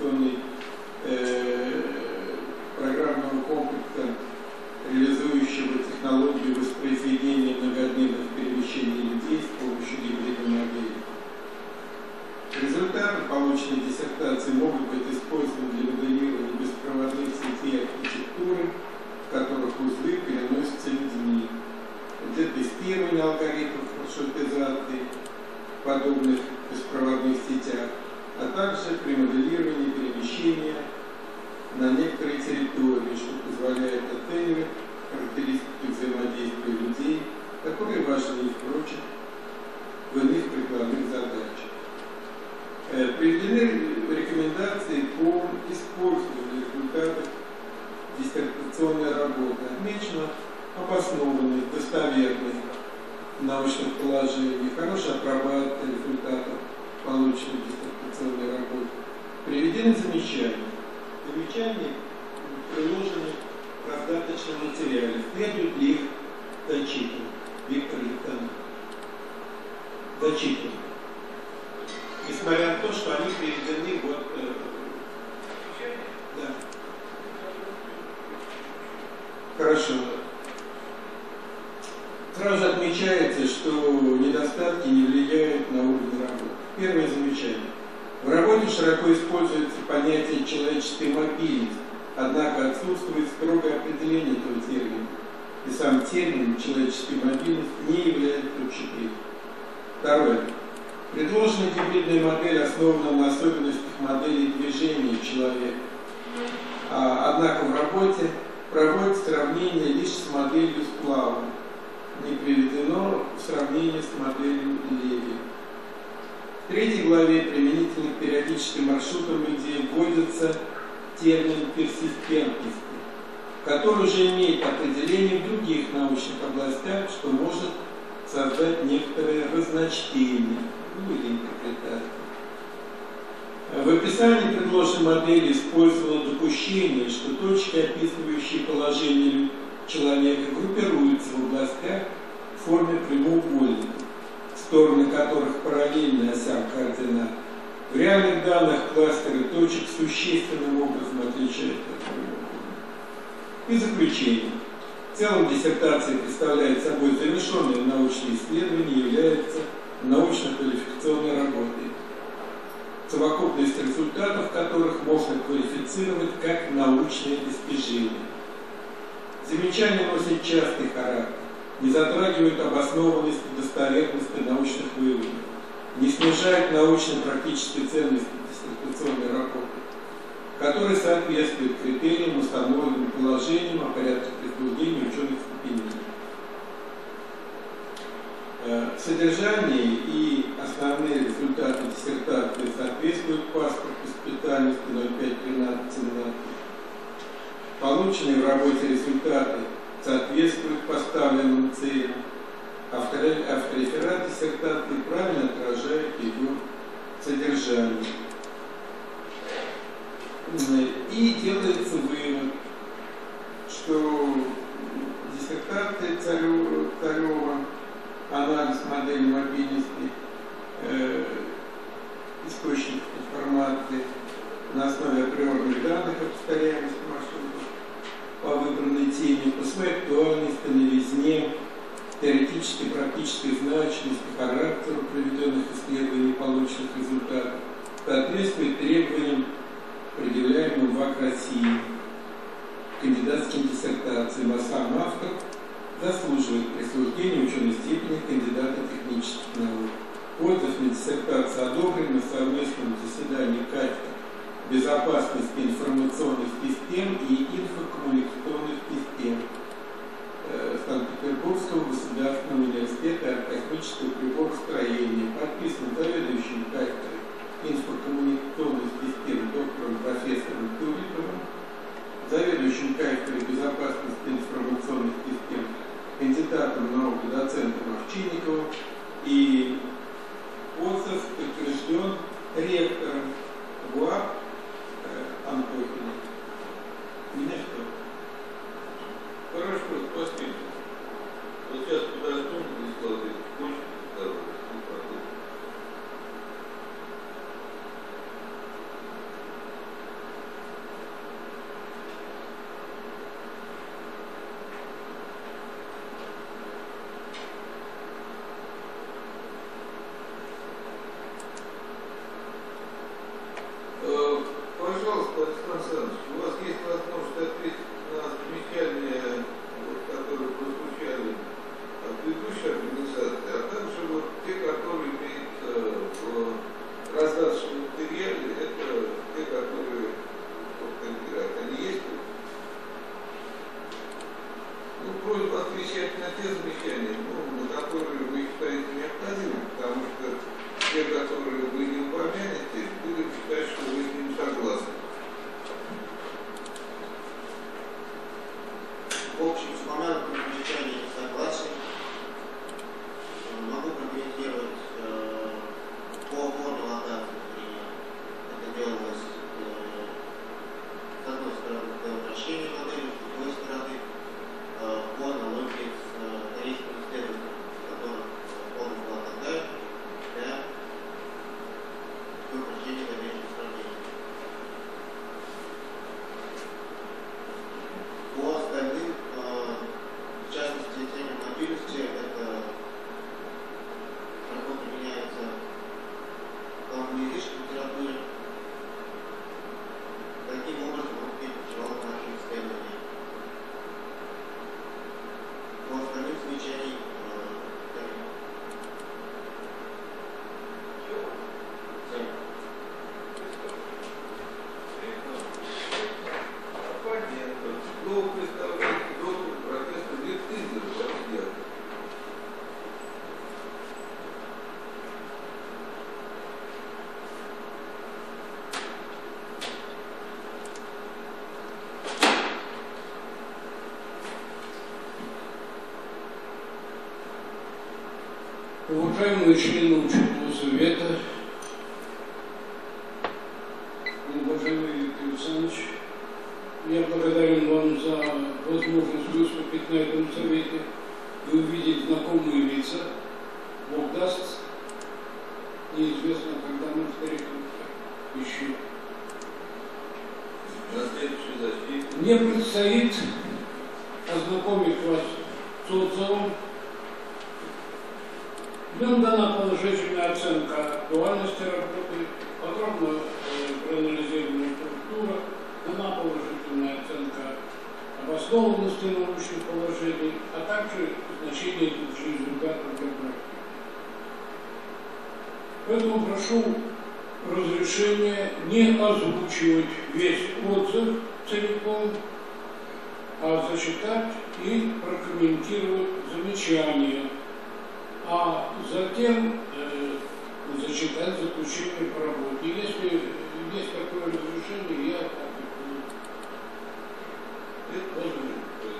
программного комплекса, реализующего технологию воспроизведения многодневных перемещений людей с помощью гибридной модели. Результаты полученной диссертации могут быть использованы для моделирования беспроводных сетей архитектуры, в которых узлы переносятся людьми, для тестирования алгоритмов маршрутизации в подобных беспроводных сетях, а также при моделировании перемещения на некоторые территории, что позволяет оценивать характеристики взаимодействия людей, которые важны, впрочем, в иных прикладных задачах. Приведены рекомендации по использованию результатов диссертационной работы. Отмечено обоснованность, достоверность научных положений, хорошая апробация результатов полученной диссертационной работы. Приведены замечания. Замечания приложены в раздаточном материале. Следует ли их зачитывать? Виктор Александрович. Зачитывать. Несмотря на то, что они приведены вот... да. Хорошо. Сразу отмечается, что недостатки не влияют на уровень работы. Первое замечание. В работе широко используется понятие человеческой мобильности, однако отсутствует строгое определение этого термина. И сам термин человеческой мобильности не является общепринятым. Второе. Предложенная гибридная модель основана на особенностях моделей движения человека. Однако в работе проводится сравнение лишь с моделью сплава. Не приведено сравнение с моделью Леви. В третьей главе применительно к периодическим маршрутам людей вводится термин персистентности, который уже имеет определение в других научных областях, что может создать некоторое разночтение или интерпретацию. В описании предложенной модели использовано допущение, что точки, описывающие положение человека, группируются в областях в форме прямоугольников, стороны которых параллельны осям координат. В реальных данных кластеры точек существенным образом отличаются от прямоугольников. И заключение. В целом диссертация представляет собой завершенное научное исследование и является научно-квалификационной работой, совокупность результатов которых можно квалифицировать как научное достижение. Замечания носят частый характер, не затрагивают обоснованность и достоверность научных выводов, не снижают научно-практической ценности диссертационной работы, которые соответствуют критериям, установленным положением о порядке присуждения ученых степеней. Содержание и основные результаты диссертации соответствуют паспорту специальности 051317. Полученные в работе результаты соответствуют поставленным целям. Автореферат диссертации правильно отражает ее содержание. И делается вывод, что диссертация Царева анализ модели мобильности источников информации на основе априорных данных о повторяемости маршрутов по выбранной теме, по своей актуальности, новизне, теоретической и практической значимости, характеру проведенных исследований и полученных результатов, соответствует требованиям, предъявляемым ВАК России, кандидатским диссертациям, а сам автор заслуживает присуждения ученой степени кандидата технических наук. Отзыв на диссертацию одобрен на совместном заседании кафедры безопасности информационных систем и инфокоммуникационных систем Санкт-Петербургского государственного университета аэрокосмического приборостроения, подписан заведующим кафедрой инфокоммуникационных систем доктором профессором Тюриковым, заведующим кафедрой безопасности информационных систем кандидатом наук доцентом Овчинниковым, и отзыв подтвержден ректором ГУАП Антохиным. Меня что? Хорошо, спасибо. Вот сейчас подождем, Владислав Ильич, почту здоровья, и потом. Пожалуйста, Александр Александрович, у вас есть возможность ответить на замечания, которые прозвучали от ведущей организации, а также те, которые имеют в раздаточном материале, это те, которые они есть. Просьба отвечать на те замечания, на которые вы считаете необходимым, потому что те, которые вы не упомянете, будем считать, что вы с ним согласны. В общем, с упомянутым замечанием согласен. Могу прокомментировать по форме локации зрения. Это делалось с одной стороны по вращению модели, с другой стороны по аналогии с корейским исследованием, которых он был отдать для прохождения дальнейших сравнений. По остальным, в частности, теме мобильности, это Уважаемые члены учетного совета, уважаемый Виктор Александрович, я благодарен вам за возможность выступить на этом совете и увидеть знакомые лица. Бог даст, неизвестно, когда мы встретимся еще. На следующей защите. Мне предстоит ознакомить вас с отзывом. В нем дана положительная оценка актуальности работы, подробно проанализирована структура, дана положительная оценка обоснованности научных положений, а также значение этих результатов для практики. Поэтому прошу разрешения не озвучивать весь отзыв целиком, а зачитать и прокомментировать замечания, а затем зачитать заключение по работе. Если есть такое разрешение, я так и буду.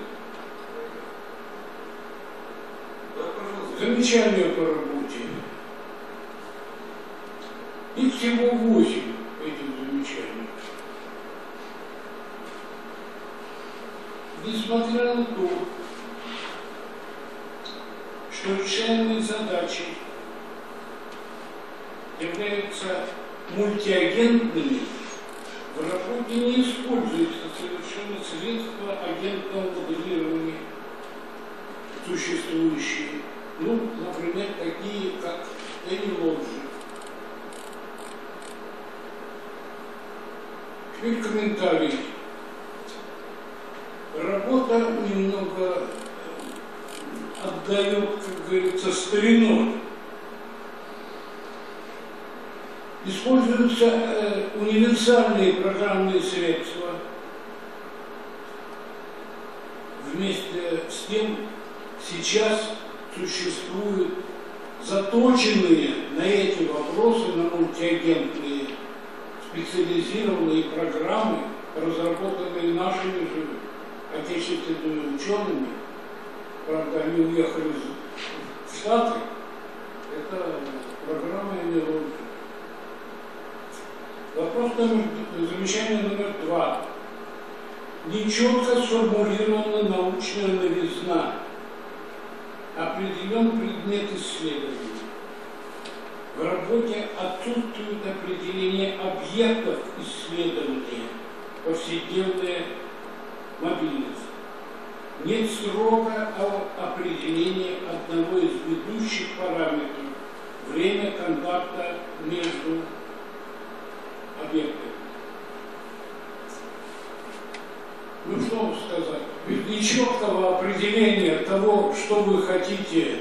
Замечания по работе. Их всего 8 этих замечаний. Несмотря на то, что решаемой задачей являются мультиагентными, в работе не используется совершенно средства агентного моделирования существующие. Ну, например, такие как Эни-Лоджи. Теперь комментарий. Работа немного отдает, как говорится, стариной. Используются универсальные программные средства. Вместе с тем сейчас существуют заточенные на эти вопросы, на мультиагентные специализированные программы, разработанные нашими же отечественными учеными. Правда, они уехали в Штаты. Это программа Эни-Лоджи. Вопрос замечание номер 2. Нечетко сформулирована научная новизна. Определен предмет исследования. В работе отсутствует определение объектов исследования, повседневная мобильность. Нет срока определения одного из ведущих параметров – время контакта между объектами. Ну что сказать? Без нечеткого определения того, что вы хотите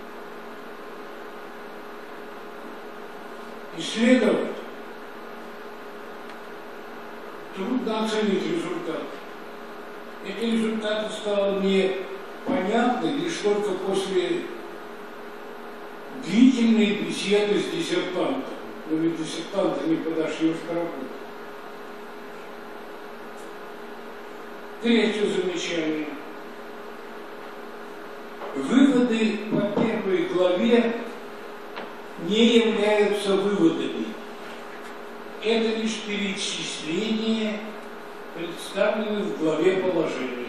исследовать, трудно оценить результат. Эти результаты стали мне понятны лишь только после длительной беседы с диссертантом. Но ведь диссертанты не подошли к работе. Третье замечание. Выводы по первой главе не являются выводами. Это лишь перечисление представленных в главе положений.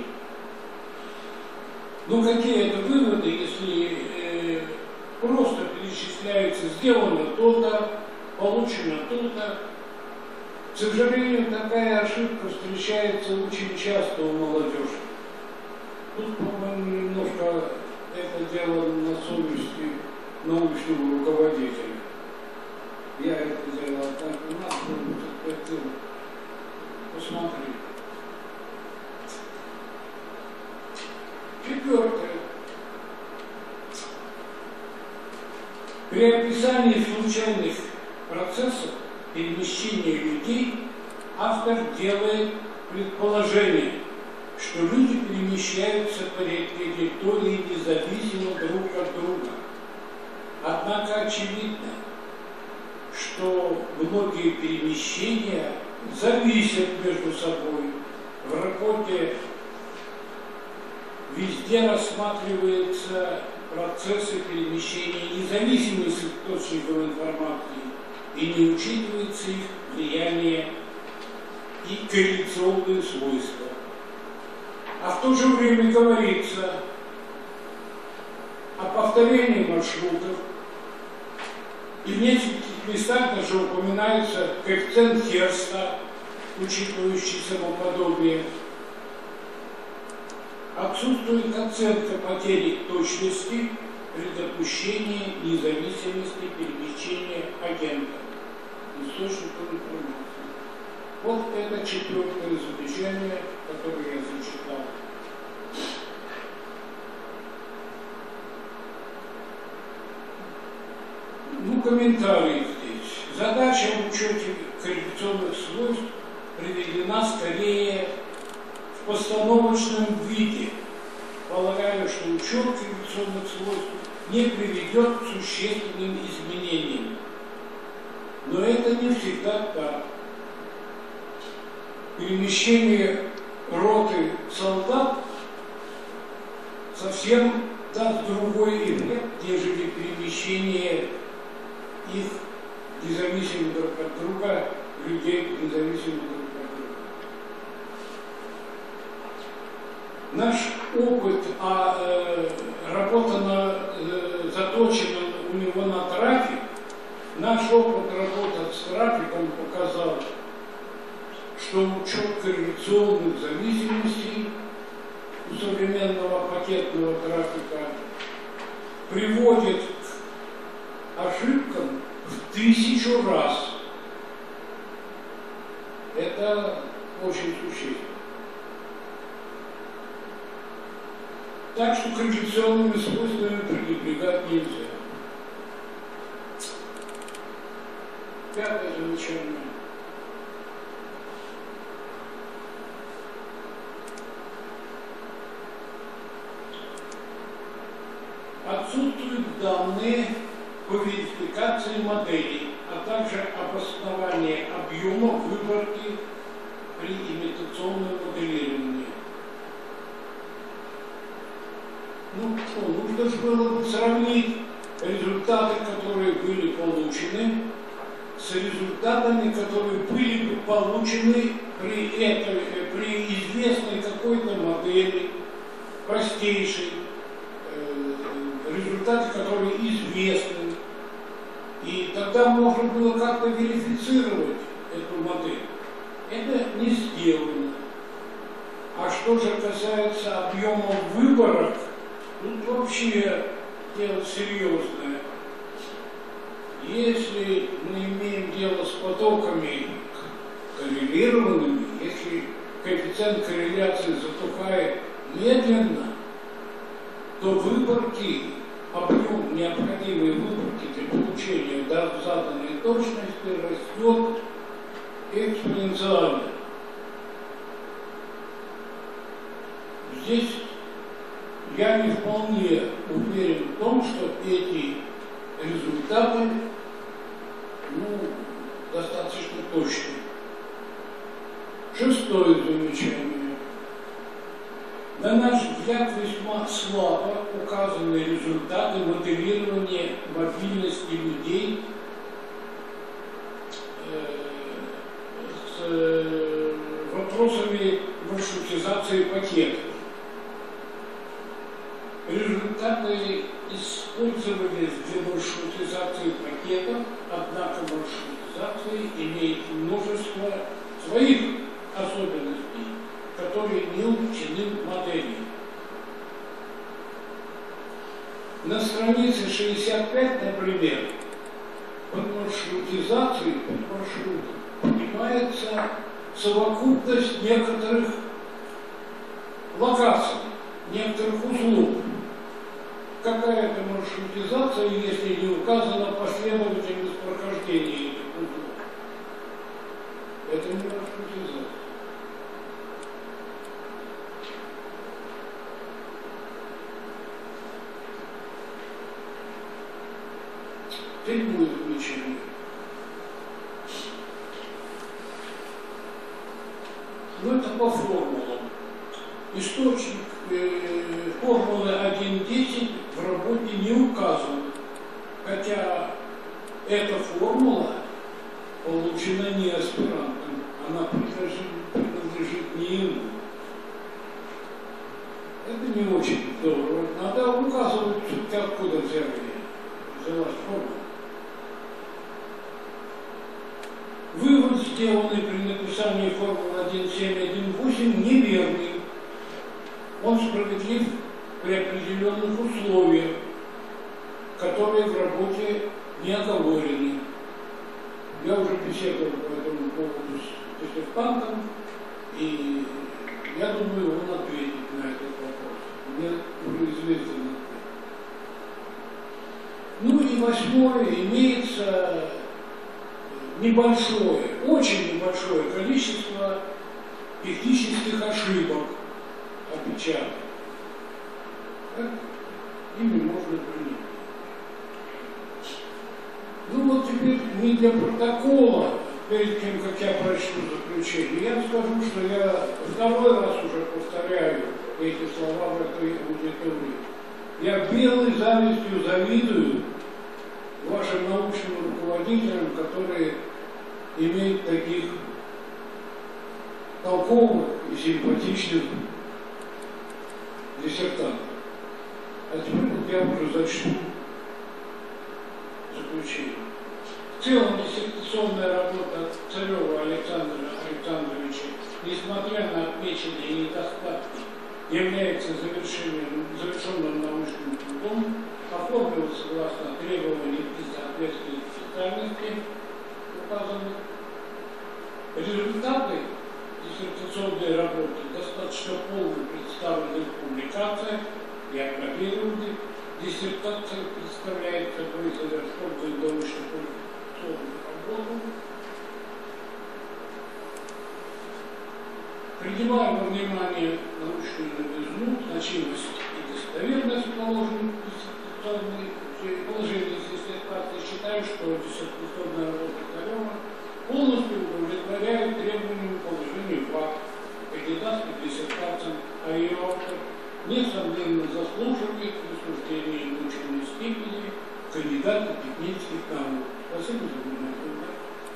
Ну какие это выводы, если просто перечисляется сделано то-то, получено то-то. К сожалению, такая ошибка встречается очень часто у молодежи. Тут, по-моему, немножко это дело на совести научного руководителя. Я это дело так и надо посмотреть. Четвертое. При описании случайных процессов перемещения людей автор делает предположение, что люди перемещаются по территории независимо друг от друга. Однако очевидно, что многие перемещения зависят между собой. В работе везде рассматривается процессы перемещения независимых источников информации и не учитывается их влияние и корреляционные свойства. А в то же время говорится о повторении маршрутов, и в нескольких местах даже упоминается коэффициент Херста, учитывающий самоподобие. Отсутствует оценка потери точности при допущении независимости перемещения агента, источников информации. Вот это четвертое замечание, которое я зачитал. Ну, комментарии здесь. Задача в учете корреляционных свойств приведена скорее в постановочном виде. Полагаю, что учет корреляционных свойств не приведет к существенным изменениям. Но это не всегда так. Перемещение роты солдат совсем даст другой эффект, нежели перемещение их независимо друг от друга, людей независимо друг от друга. Наш опыт, работа заточена у него на трафик, наш опыт работы с трафиком показал, что учет корреляционных зависимостей у современного пакетного трафика приводит к ошибкам в 1000 раз. Это очень существенно. Так что корреляционными свойствами пренебрегать нельзя. Пятое замечание. Отсутствуют данные по верификации моделей, а также обоснование объема выборки при имитационном моделировании. Ну что, нужно же было бы сравнить результаты, которые были получены, с результатами, которые были бы получены при известной какой-то модели, простейшей, результаты, которые известны. И тогда можно было как-то верифицировать эту модель. Это не сделано. А что же касается объема выборок, тут вообще дело серьезное. Если мы имеем дело с потоками коррелированными, если коэффициент корреляции затухает медленно, то выборки, объем необходимой выборки для получения заданной точности растет экспоненциально. Здесь я не вполне уверен в том, что эти результаты достаточно точны. Шестое замечание. На наш взгляд, весьма слабо указаны результаты моделирования мобильности людей с вопросами маршрутизации пакетов. Результаты использовались для маршрутизации пакетов, однако маршрутизация имеет множество своих особенностей, которые не учтены в модели. На странице 65, например, под маршрутизацией, под маршрутом понимается совокупность некоторых локаций, некоторых узлов. Какая-то маршрутизация, если не указана последовательность прохождения этих узлов? Это не маршрутизация. Седьмое замечание. Ну, это по формулам. Источник формулы 1.10 в работе Хотя эта формула получена не аспирантом, она принадлежит не ему. Это не очень здорово. Надо указывать, откуда взялась формула. Вывод, сделанный при написании формулы 1.7.1.8, неверный. Он справедлив при определенных условиях, которые в работе не оговорены. Я уже беседовал по этому поводу с диссертантом, и я думаю, он ответит на этот вопрос. Мне уже известен ответ. Ну и восьмое, имеется небольшое, очень небольшое количество технических ошибок опечаток. Ими можно принять. Ну вот теперь не для протокола, перед тем, как я прочту заключение, я скажу, что я второй раз уже повторяю эти слова в этой аудитории. Я белой завистью завидую вашим научным руководителям, которые имеют таких толковых и симпатичных диссертантов. А теперь вот я уже зачту заключение. В целом диссертационная работа Царева Александра Александровича, несмотря на отмеченные недостатки, является завершенным научным трудом, оформилась согласно требованиям и соответствует специальности указанных. Результаты диссертационной работы достаточно полно представлены в публикациях и опробированы. Диссертация представляет собой завершенную научно-публикационную работу. Принимая во внимание научную новизну, значимость и достоверность положений диссертации, считаю, что диссертационная работа Царева полностью удовлетворяет требованиям положения факта кандидатских диссертаций, а ее автор несомненно заслуживает присуждения научной степени кандидата технических наук. Спасибо за внимание.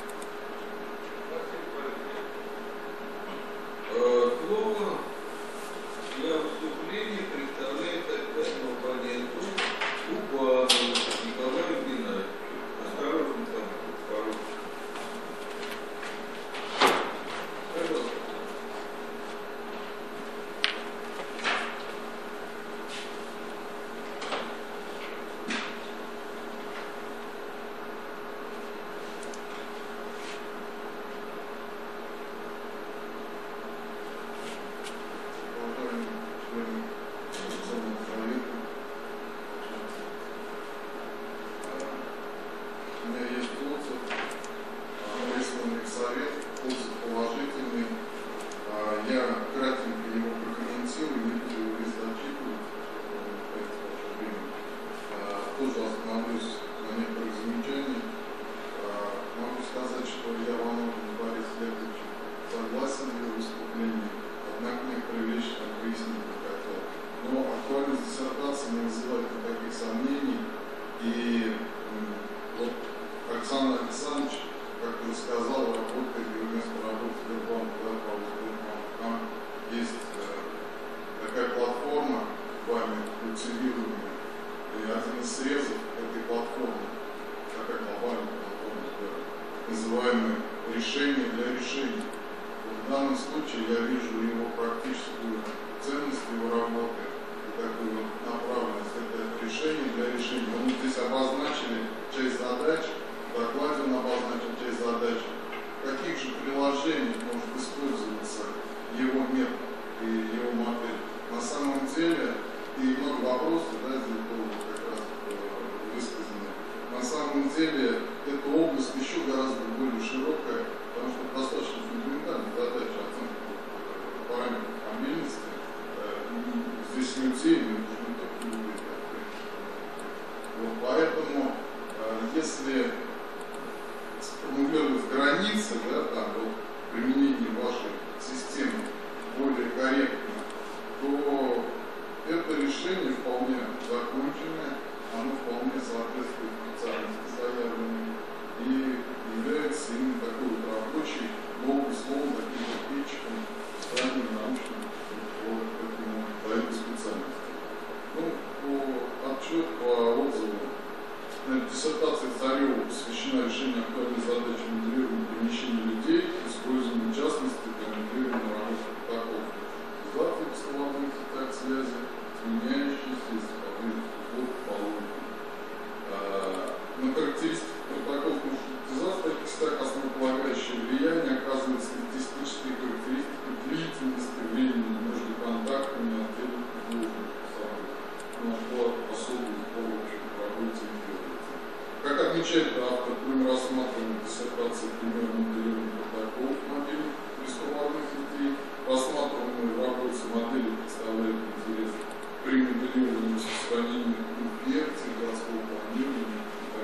Слово для выступления представляет опять оппоненту Губанову Николаю Геннадьевичу. Осторожно там, пожалуйста. это решение вполне законченное, оно вполне соответствует специальности заявленной и является именно такой вот рабочий, но условно таким кирпичиком ранее научным по этой специальности. Ну, по отчету, по отзыву, диссертация Царева посвящена решению актуальной задачи моделирования перемещения людей, использованию в частности для моделирования работы протоколов автоматизации беспроводных сетях связи, изменяющиеся из по логике. На характеристику протоколов маршрутизации таких стек основополагающее влияние оказывает статистические характеристики длительности времени между контактами отдельных предложенных событий. На вклад особый сбор в работе исследователя. Как отмечает автор, кроме рассматривания диссертации примера моделирования протоколов мобильных беспроводных сетей, рассматриваемые в работе модели представляют интерес при моделировании распространения инфекций, городского планирования и так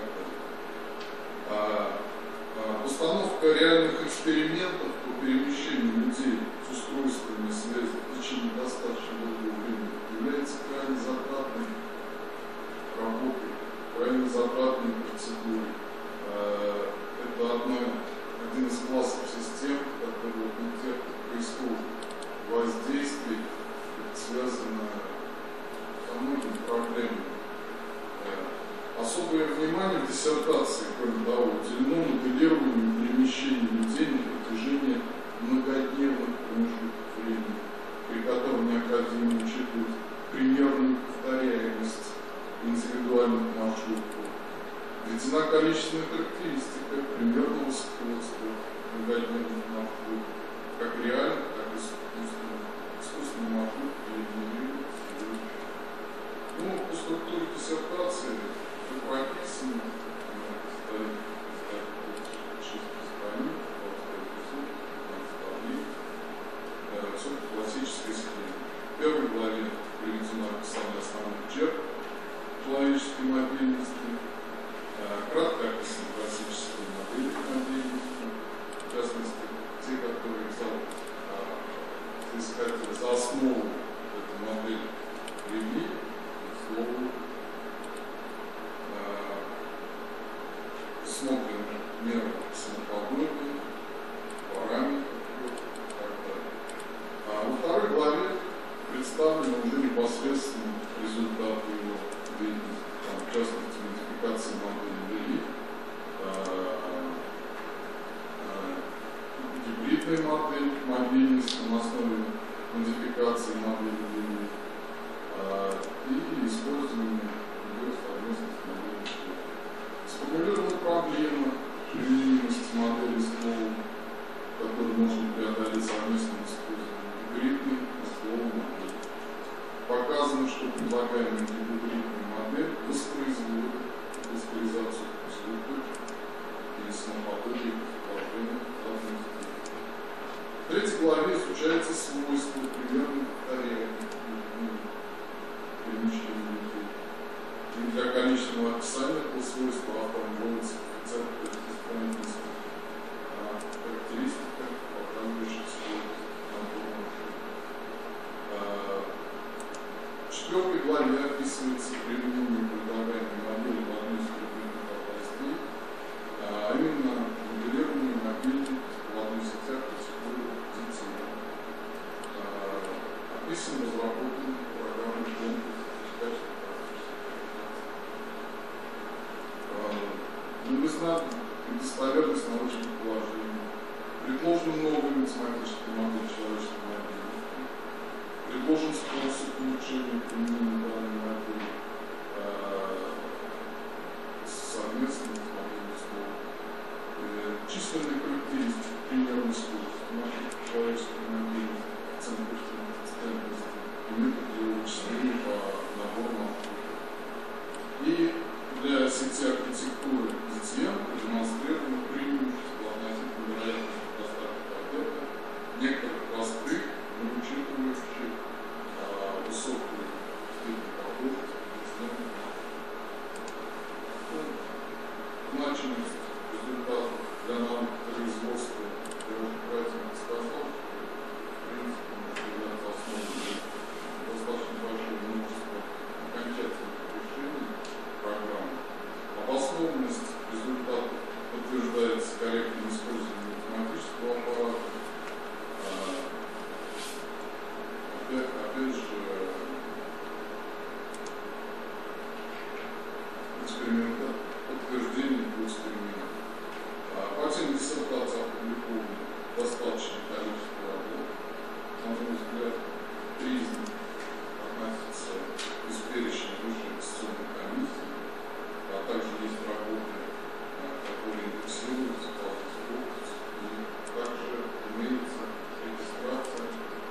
далее. Постановка реальных экспериментов по перемещению людей с устройствами связи в течение достаточно долгого времени является крайне затратной работой, крайне затратной процедурой. Это один из классов систем, который не терпит происходит воздействий, связано со многими проблемами. Особое внимание в диссертации, кроме того, уделено моделированию перемещения людей на протяжении многодневных промежутков времени, при котором необходимо учитывать примерную повторяемость индивидуальных маршрутов. Введена количественная характеристика примерного сходства многодневных маршрутов, как реальных, так и искусственных маршрутов или ну, по структуре диссертации все прописано, стоит 6 страниц, 25 все по классической схеме. В первой главе приведено описание основных черт человеческой мобильности, кратко описаны классические модели мобильности, в частности, те, которые взял искатель за основу этой модели привели, слову, смотрим меры самоподобия, параметров и так далее. Во второй главе представлены уже непосредственно результаты его деятельности, в частности, модификации модели ДИ, гибридная модель мобильности на основе модификации модели ДИ и использование ее совместно с моделью ствола. Сформулирована проблема применимости модели ствола, которую можно преодолеть совместным использованием гибридной и стволовой модели. Показано, что предлагаемая гибридная модель воспроизводит васкуляризацию звука и самоподобие положения разных стилей. В третьей главе изучается свойства примерно повторяемых перемещения людей. И для количественного описания этого свойства автором вводится коэффициент исполнительности характеристика, показывающая скорость набора маршрута. В четвертой главе описывается применение предлагаемой модели в одной из предметных областей, а именно моделирование мобильных в одной сетях категории детей. Описан разработанный программный комплекс качества. Новизна и достоверность научных положений. Предложена новая математическая модель человеческой мобильности. Предложен способ улучшения применения данной модели совместно с моделью слова. Численные характеристики примерной скорости нашей человеческой мобильности, центр консистентности и метод его вычисления по набору маршрутов. И для сети архитектуры DTM продемонстрировано преимущество относительно вероятности доставки пакета некоторых простых, но учитывающих высокую согласованность результатов подтверждается корректным использованием математического аппарата. Опять же, подтверждение по эксперименту. По тем диссертациям опубликовано достаточное количество работ. На мой взгляд, три из них относятся из перечня высшей аттестационной комиссии, а также есть работы, которые индексируются по конструкции, и также имеется регистрация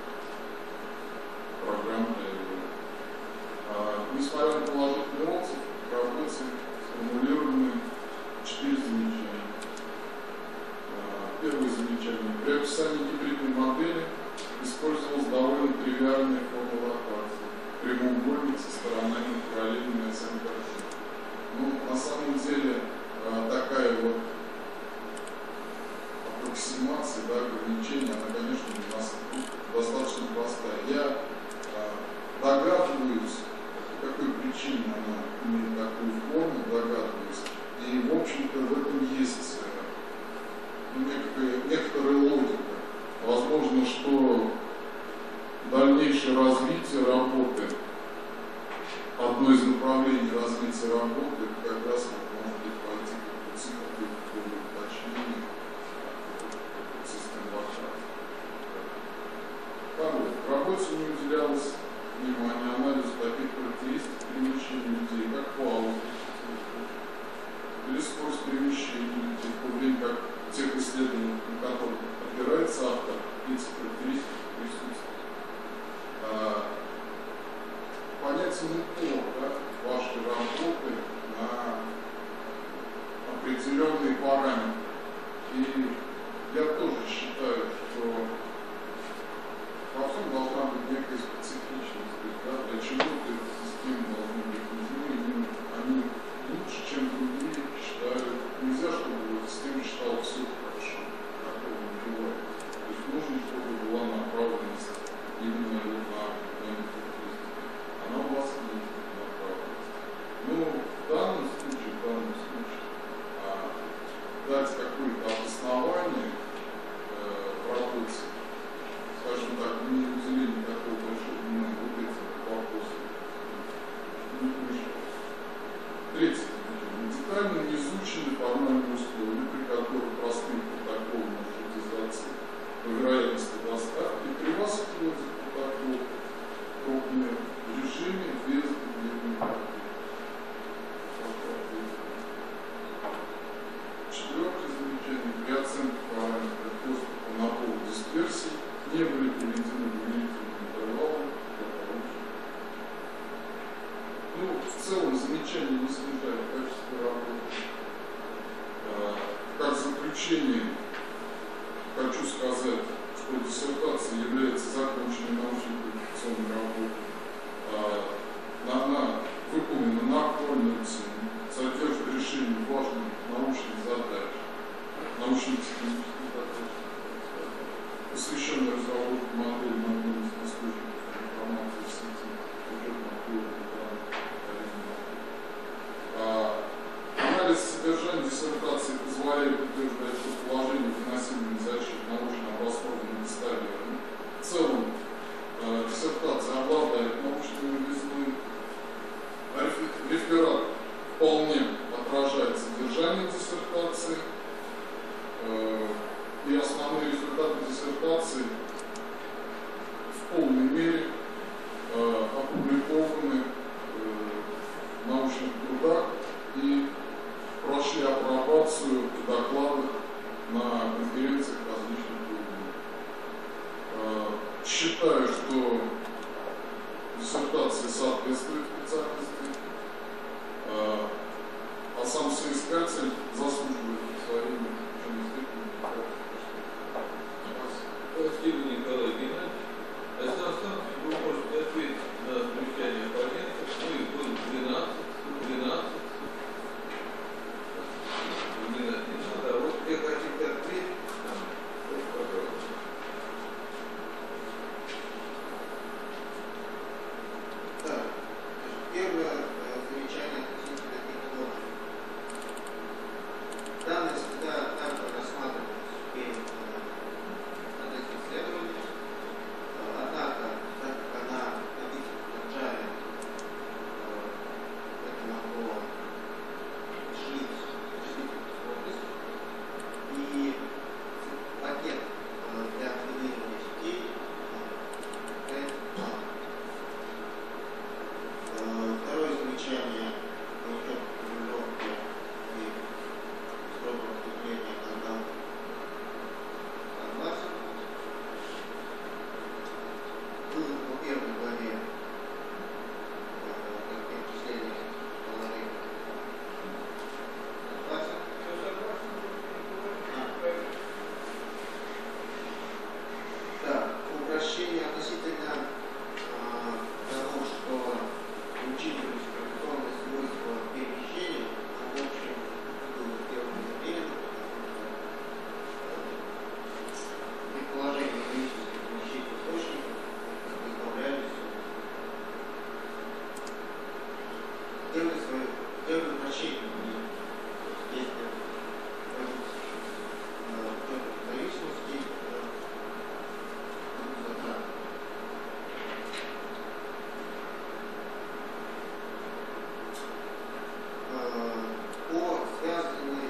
программ для его. Несмотря на положительный отзыв, в работе сформулированы 4 замечания. Первое замечание. При описании гибридной модели использовалась довольно тривиальная форма локации. Прямоугольник со сторонами параллельной оценки. Ну, на самом деле, такая вот аппроксимация, да, ограничение, она, конечно, у нас достаточно простая. Я догадываюсь, по какой причине она имеет такую форму, догадываюсь. И, в общем-то, в этом есть некоторая логика. Возможно, что дальнейшее развитие работы, одно из направлений развития работы, это как раз может быть пойти по циклу уточнения систем локации. Второе. В работе не уделялось внимания анализу таких характеристик перемещения людей, как паузы, или скорость перемещения людей, в то время как тех исследований, на которых опирается автор, эти характеристики присутствуют. Понятен упор, да, вашей работы на определенные параметры. И я тоже считаю, что во всем должна быть некая специфичность. То есть, да, для чего-то эта система должна быть нужны, они лучше, чем другие считают. Нельзя, чтобы система считала все хорошо, такого не бывает. То есть нужно, чтобы была направленность именно на характеристики. Она у вас есть направленность. Но в данном случае дать какое-то обоснование в работе, скажем так, не уделение такого большого внимания вот этим вопросам. Третье. Детально не изучены формальные условия, при которых простым протоколом маршрутизации по вероятности доставки превосходит протокол в крупном режиме без объективных проблем. Четвертое замечание. При оценке параметров доступа на пол дисперсии не были приведены доверительные интервалы для получения. Ну, в целом замечание не снижает качество работы. Как заключение хочу сказать, что диссертация является законченной научно-публикационной работой. Она выполнена на актуальную тему, содержит решение важных научных задач, научно-технических задач, посвященной разработке модели мобильных источников информации в сети, учетно-объемных данных. Анализ содержания диссертации позволяет утверждать, что положение выносимой защиты научно обоснованно достоверно. В целом, диссертация обладает научной новизной. Реферат вполне отражает содержание диссертации. И основные результаты диссертации в полной мере опубликованы в научных трудах и прошли апробацию в докладах на конференциях различных уровней. Считаю, что диссертация соответствует специальности, а сам соискатель заслуживает присвоения ученой степени. Спасибо, Николай Геннадьевич. Александр Александрович, вы можете ответить на замечания оппонентов. Ну, их было 12. Не надо, а вот где хотите ответить, пожалуйста. Да. Первое замечание относительно методологии. учитывались гравитационные свойства перемещения, но в общем было сделано замеренно, предположение количества перемещения источников избавлялись, делали вращение если зависимости затрат. По связанной,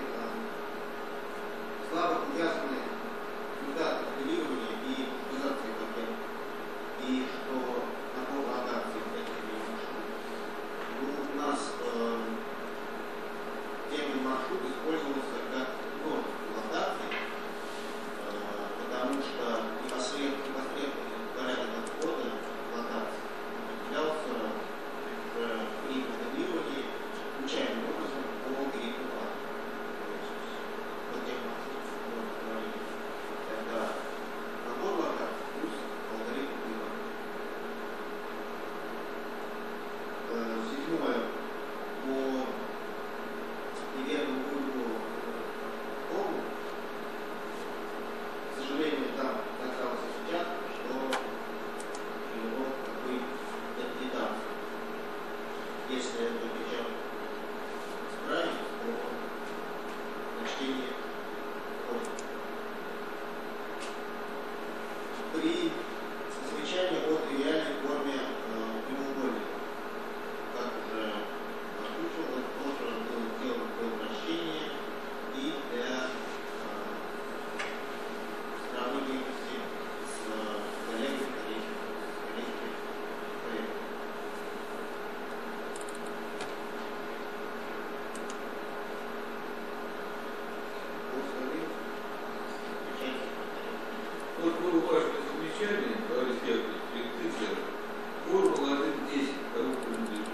слабо увязанные результаты моделирования и оптимизации пакета, и что набор локаций такие маршрут. У нас термин маршрут использовался как множество локаций, потому что непосредственный порядок отхода локаций определялся при моделировании случайным образом по алгоритму А. Вот тех маршрутов можно говорить. Это набор локаций плюс алгоритм А. Седьмое. По неверному выбору формы, к сожалению, там оказалось опечатка, что привело к такой интерпретации. Если эту опечатку исправить, то прочтение формы. При замечании о тривиальной форме прямоугольника, как уже озвучил, это тоже было сделано для упрощения и для сравниваемости с коллегами, коллегами. Вот было важное замечание, товарищ Яковлевич, цифр. Формула 1.10, кому принадлежит?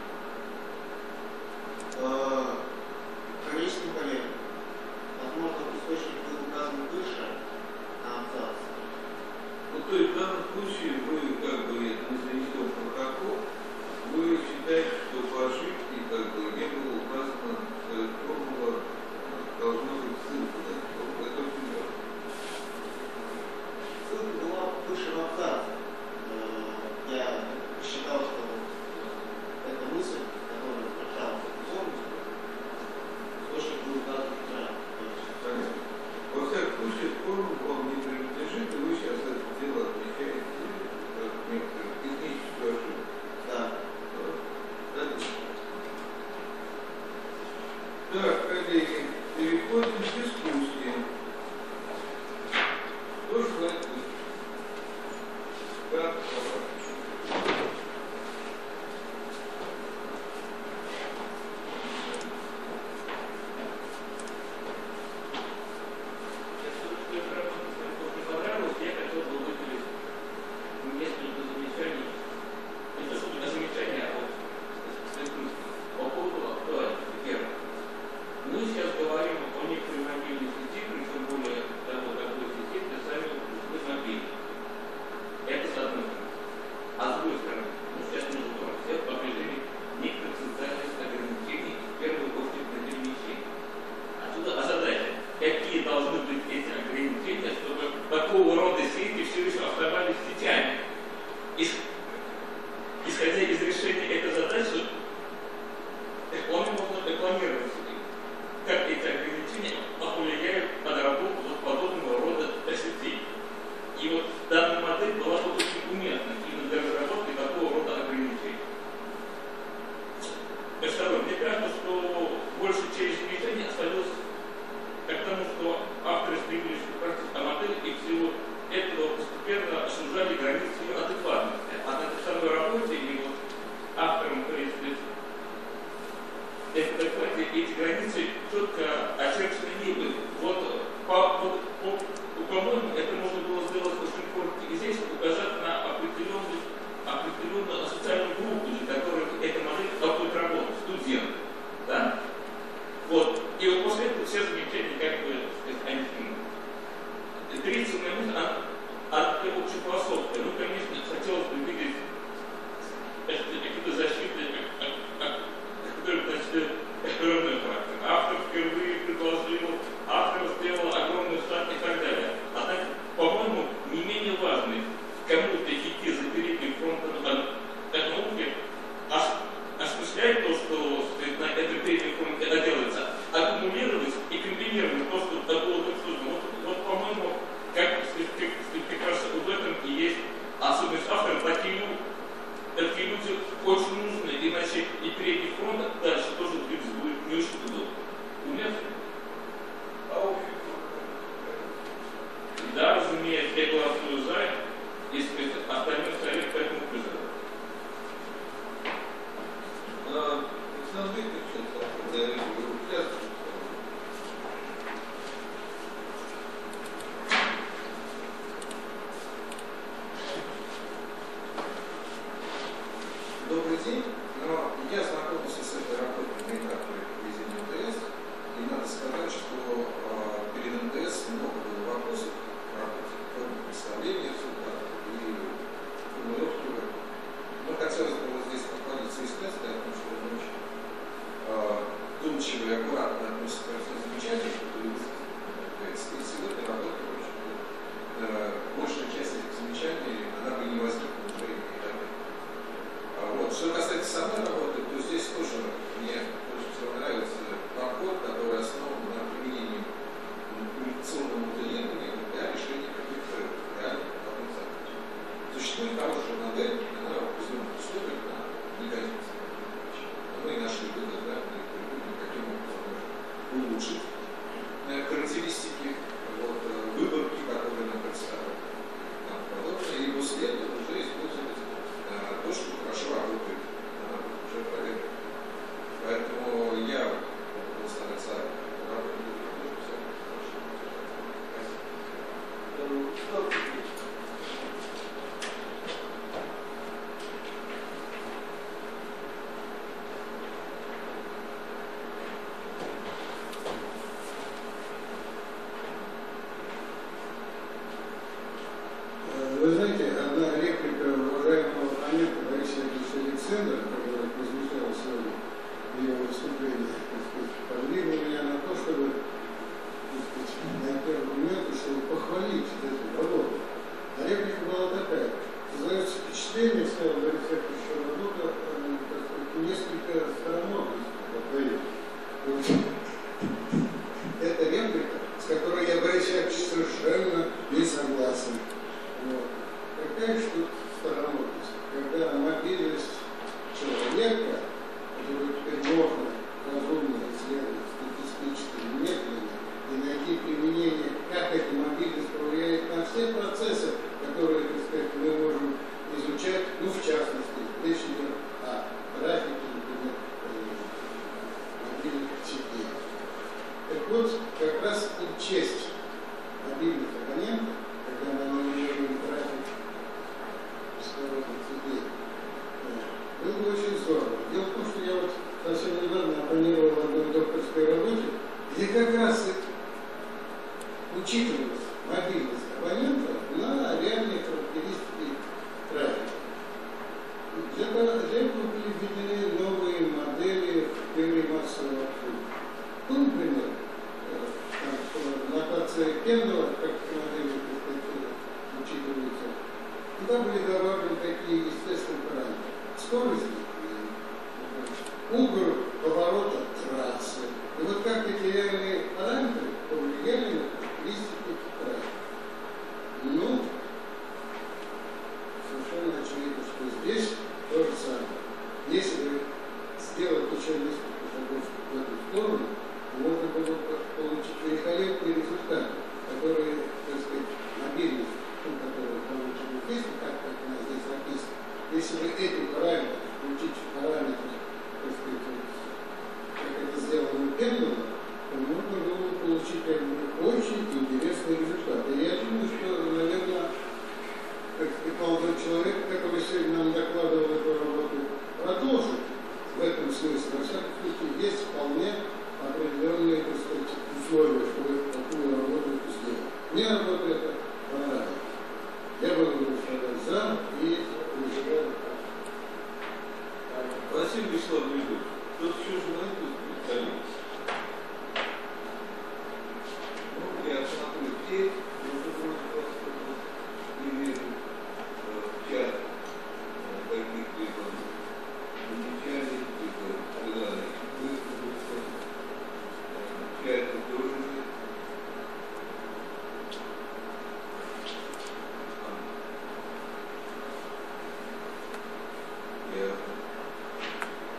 Конечным коллегам. Возможно, источник был указан выше на абзаце. Ну, то есть в данном случае вы, как бы, это мы занесем в протокол, вы считаете, что по ошибке, как бы, не было указано, что эта формула должна быть ссылка на эту формулу. Это очень важно. Ссылка была выше в абзаце. Я считал, что эта мысль, которая заключалась в эпизодности, источник был указан вчера. Понятно. Во всяком случае, формула вам не принадлежит, и вы сейчас это дело отмечаете как некоторую техническую ошибку. Да. Так, коллеги, переходим к дискуссии. Кто желает выступить? Так, иначе и передний фронт дальше тоже двигаться будет не очень удобно. Уместно? Да, разумеется, я голосую за, если остальной совет по этому призыву. Александр Викторович, Добрый день. Но я знакомился с этой работой на этапе введения МТС, и надо сказать, что перед МТС много было вопросов в работе, формы представления результатов и формулировки. Но хотелось бы вот здесь похвалиться искателя, потому что он очень вдумчиво и аккуратно относится ко всем замечаниям, которые высказаны на МТС. И сегодня работа, в общем-то, большая часть этих замечаний, она бы не возникла уже и так далее. Вот. Что касается самой работы, то здесь тоже мне больше всего нравится подход, который основан на применении коммуникационного моделирования для решения каких-то реальных проблем задач. Существует хорошая модель, она в определенных условиях негодится. Мы нашли выход, да, мы придумали, каким образом можно улучшить характеристики выборки, которые нам представили. И после этого уже использовать то, что хорошо работает, уже проверено. Поэтому я буду стараться работать, чтобы все хорошо. Спасибо. Вы знаете, одна реплика уважаемого оппонента Бориса Алексеевича, которая прозвучала сегодня в его выступлении, подвигла меня на то, чтобы на первый момент, чтобы похвалить эту работу. А реплика была такая: создается впечатление, сказал Борис Алексеевич, что работа несколько старомодна. Это реплика, с которой я, Борис Алексеевич, совершенно не согласен. Вот. Какая же тут старомодность, когда мобильность человека, которую теперь можно разумно исследовать статистически медленно и найти применение, как эта мобильность повлияет на все процессы, которые, так сказать, мы можем изучать, ну, в частности, речь идет о трафике, например, мобильных сетей. Так вот, как раз и честь мобильных абонентов, когда мы анализируем трафик беспроводных сетей, было бы очень здорово. Дело в том, что я вот совсем недавно оппонировал в одной докторской работе, где как раз учитывалась мобильность абонента на реальные характеристики трафика. Для этого были введены новые модели в теории массового обслуживания. Ну, например, нотация Кендалла, как модели учитываются, туда были добавлены такие естественные параметры. Скорость движения, угол поворота трассы. И вот как эти реальные параметры повлияли на характеристики трафика. Ну, совершенно очевидно, что здесь то же самое. Если сделать еще несколько шагов в эту сторону, можно было получить великолепные результаты, которые, так сказать, мобильность, которую получили здесь, как она здесь описана. Если бы эти параметры включить в параметры, так сказать, как это сделано Кендаллом, то можно было бы получить очень интересные результаты. И я думаю, что, наверное, как сказать, молодой человек, который сегодня нам докладывал эту работу, продолжит в этом смысле. Во всяком случае, есть вполне определенные, так сказать, условия, чтобы такую работу сделать. Мне работа эта понравилась. Я буду голосовать за и призываю. Василий Вячеславович, тут все же найдут специалисты. Ну, я смотрю здесь, уже вроде просто не вижу чат каких-либо замечаний, преданных выступов. Чат тоже нет. Ясно.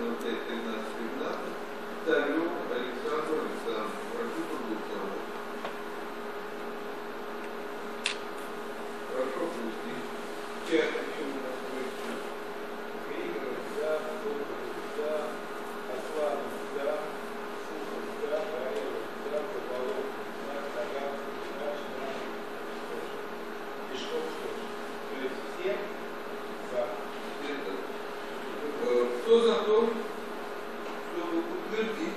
05-13-13, Царев Александр Александрович. Прошу проголосовать. Прошу пропустить. Часть еще у нас будет. Григоров за, Соболев за, Асланов за, Шухов за, Горелов за, Заболов за, Таганский за, Шманов тоже. Пешков тоже. То есть все за. Кто за то, чтобы утвердить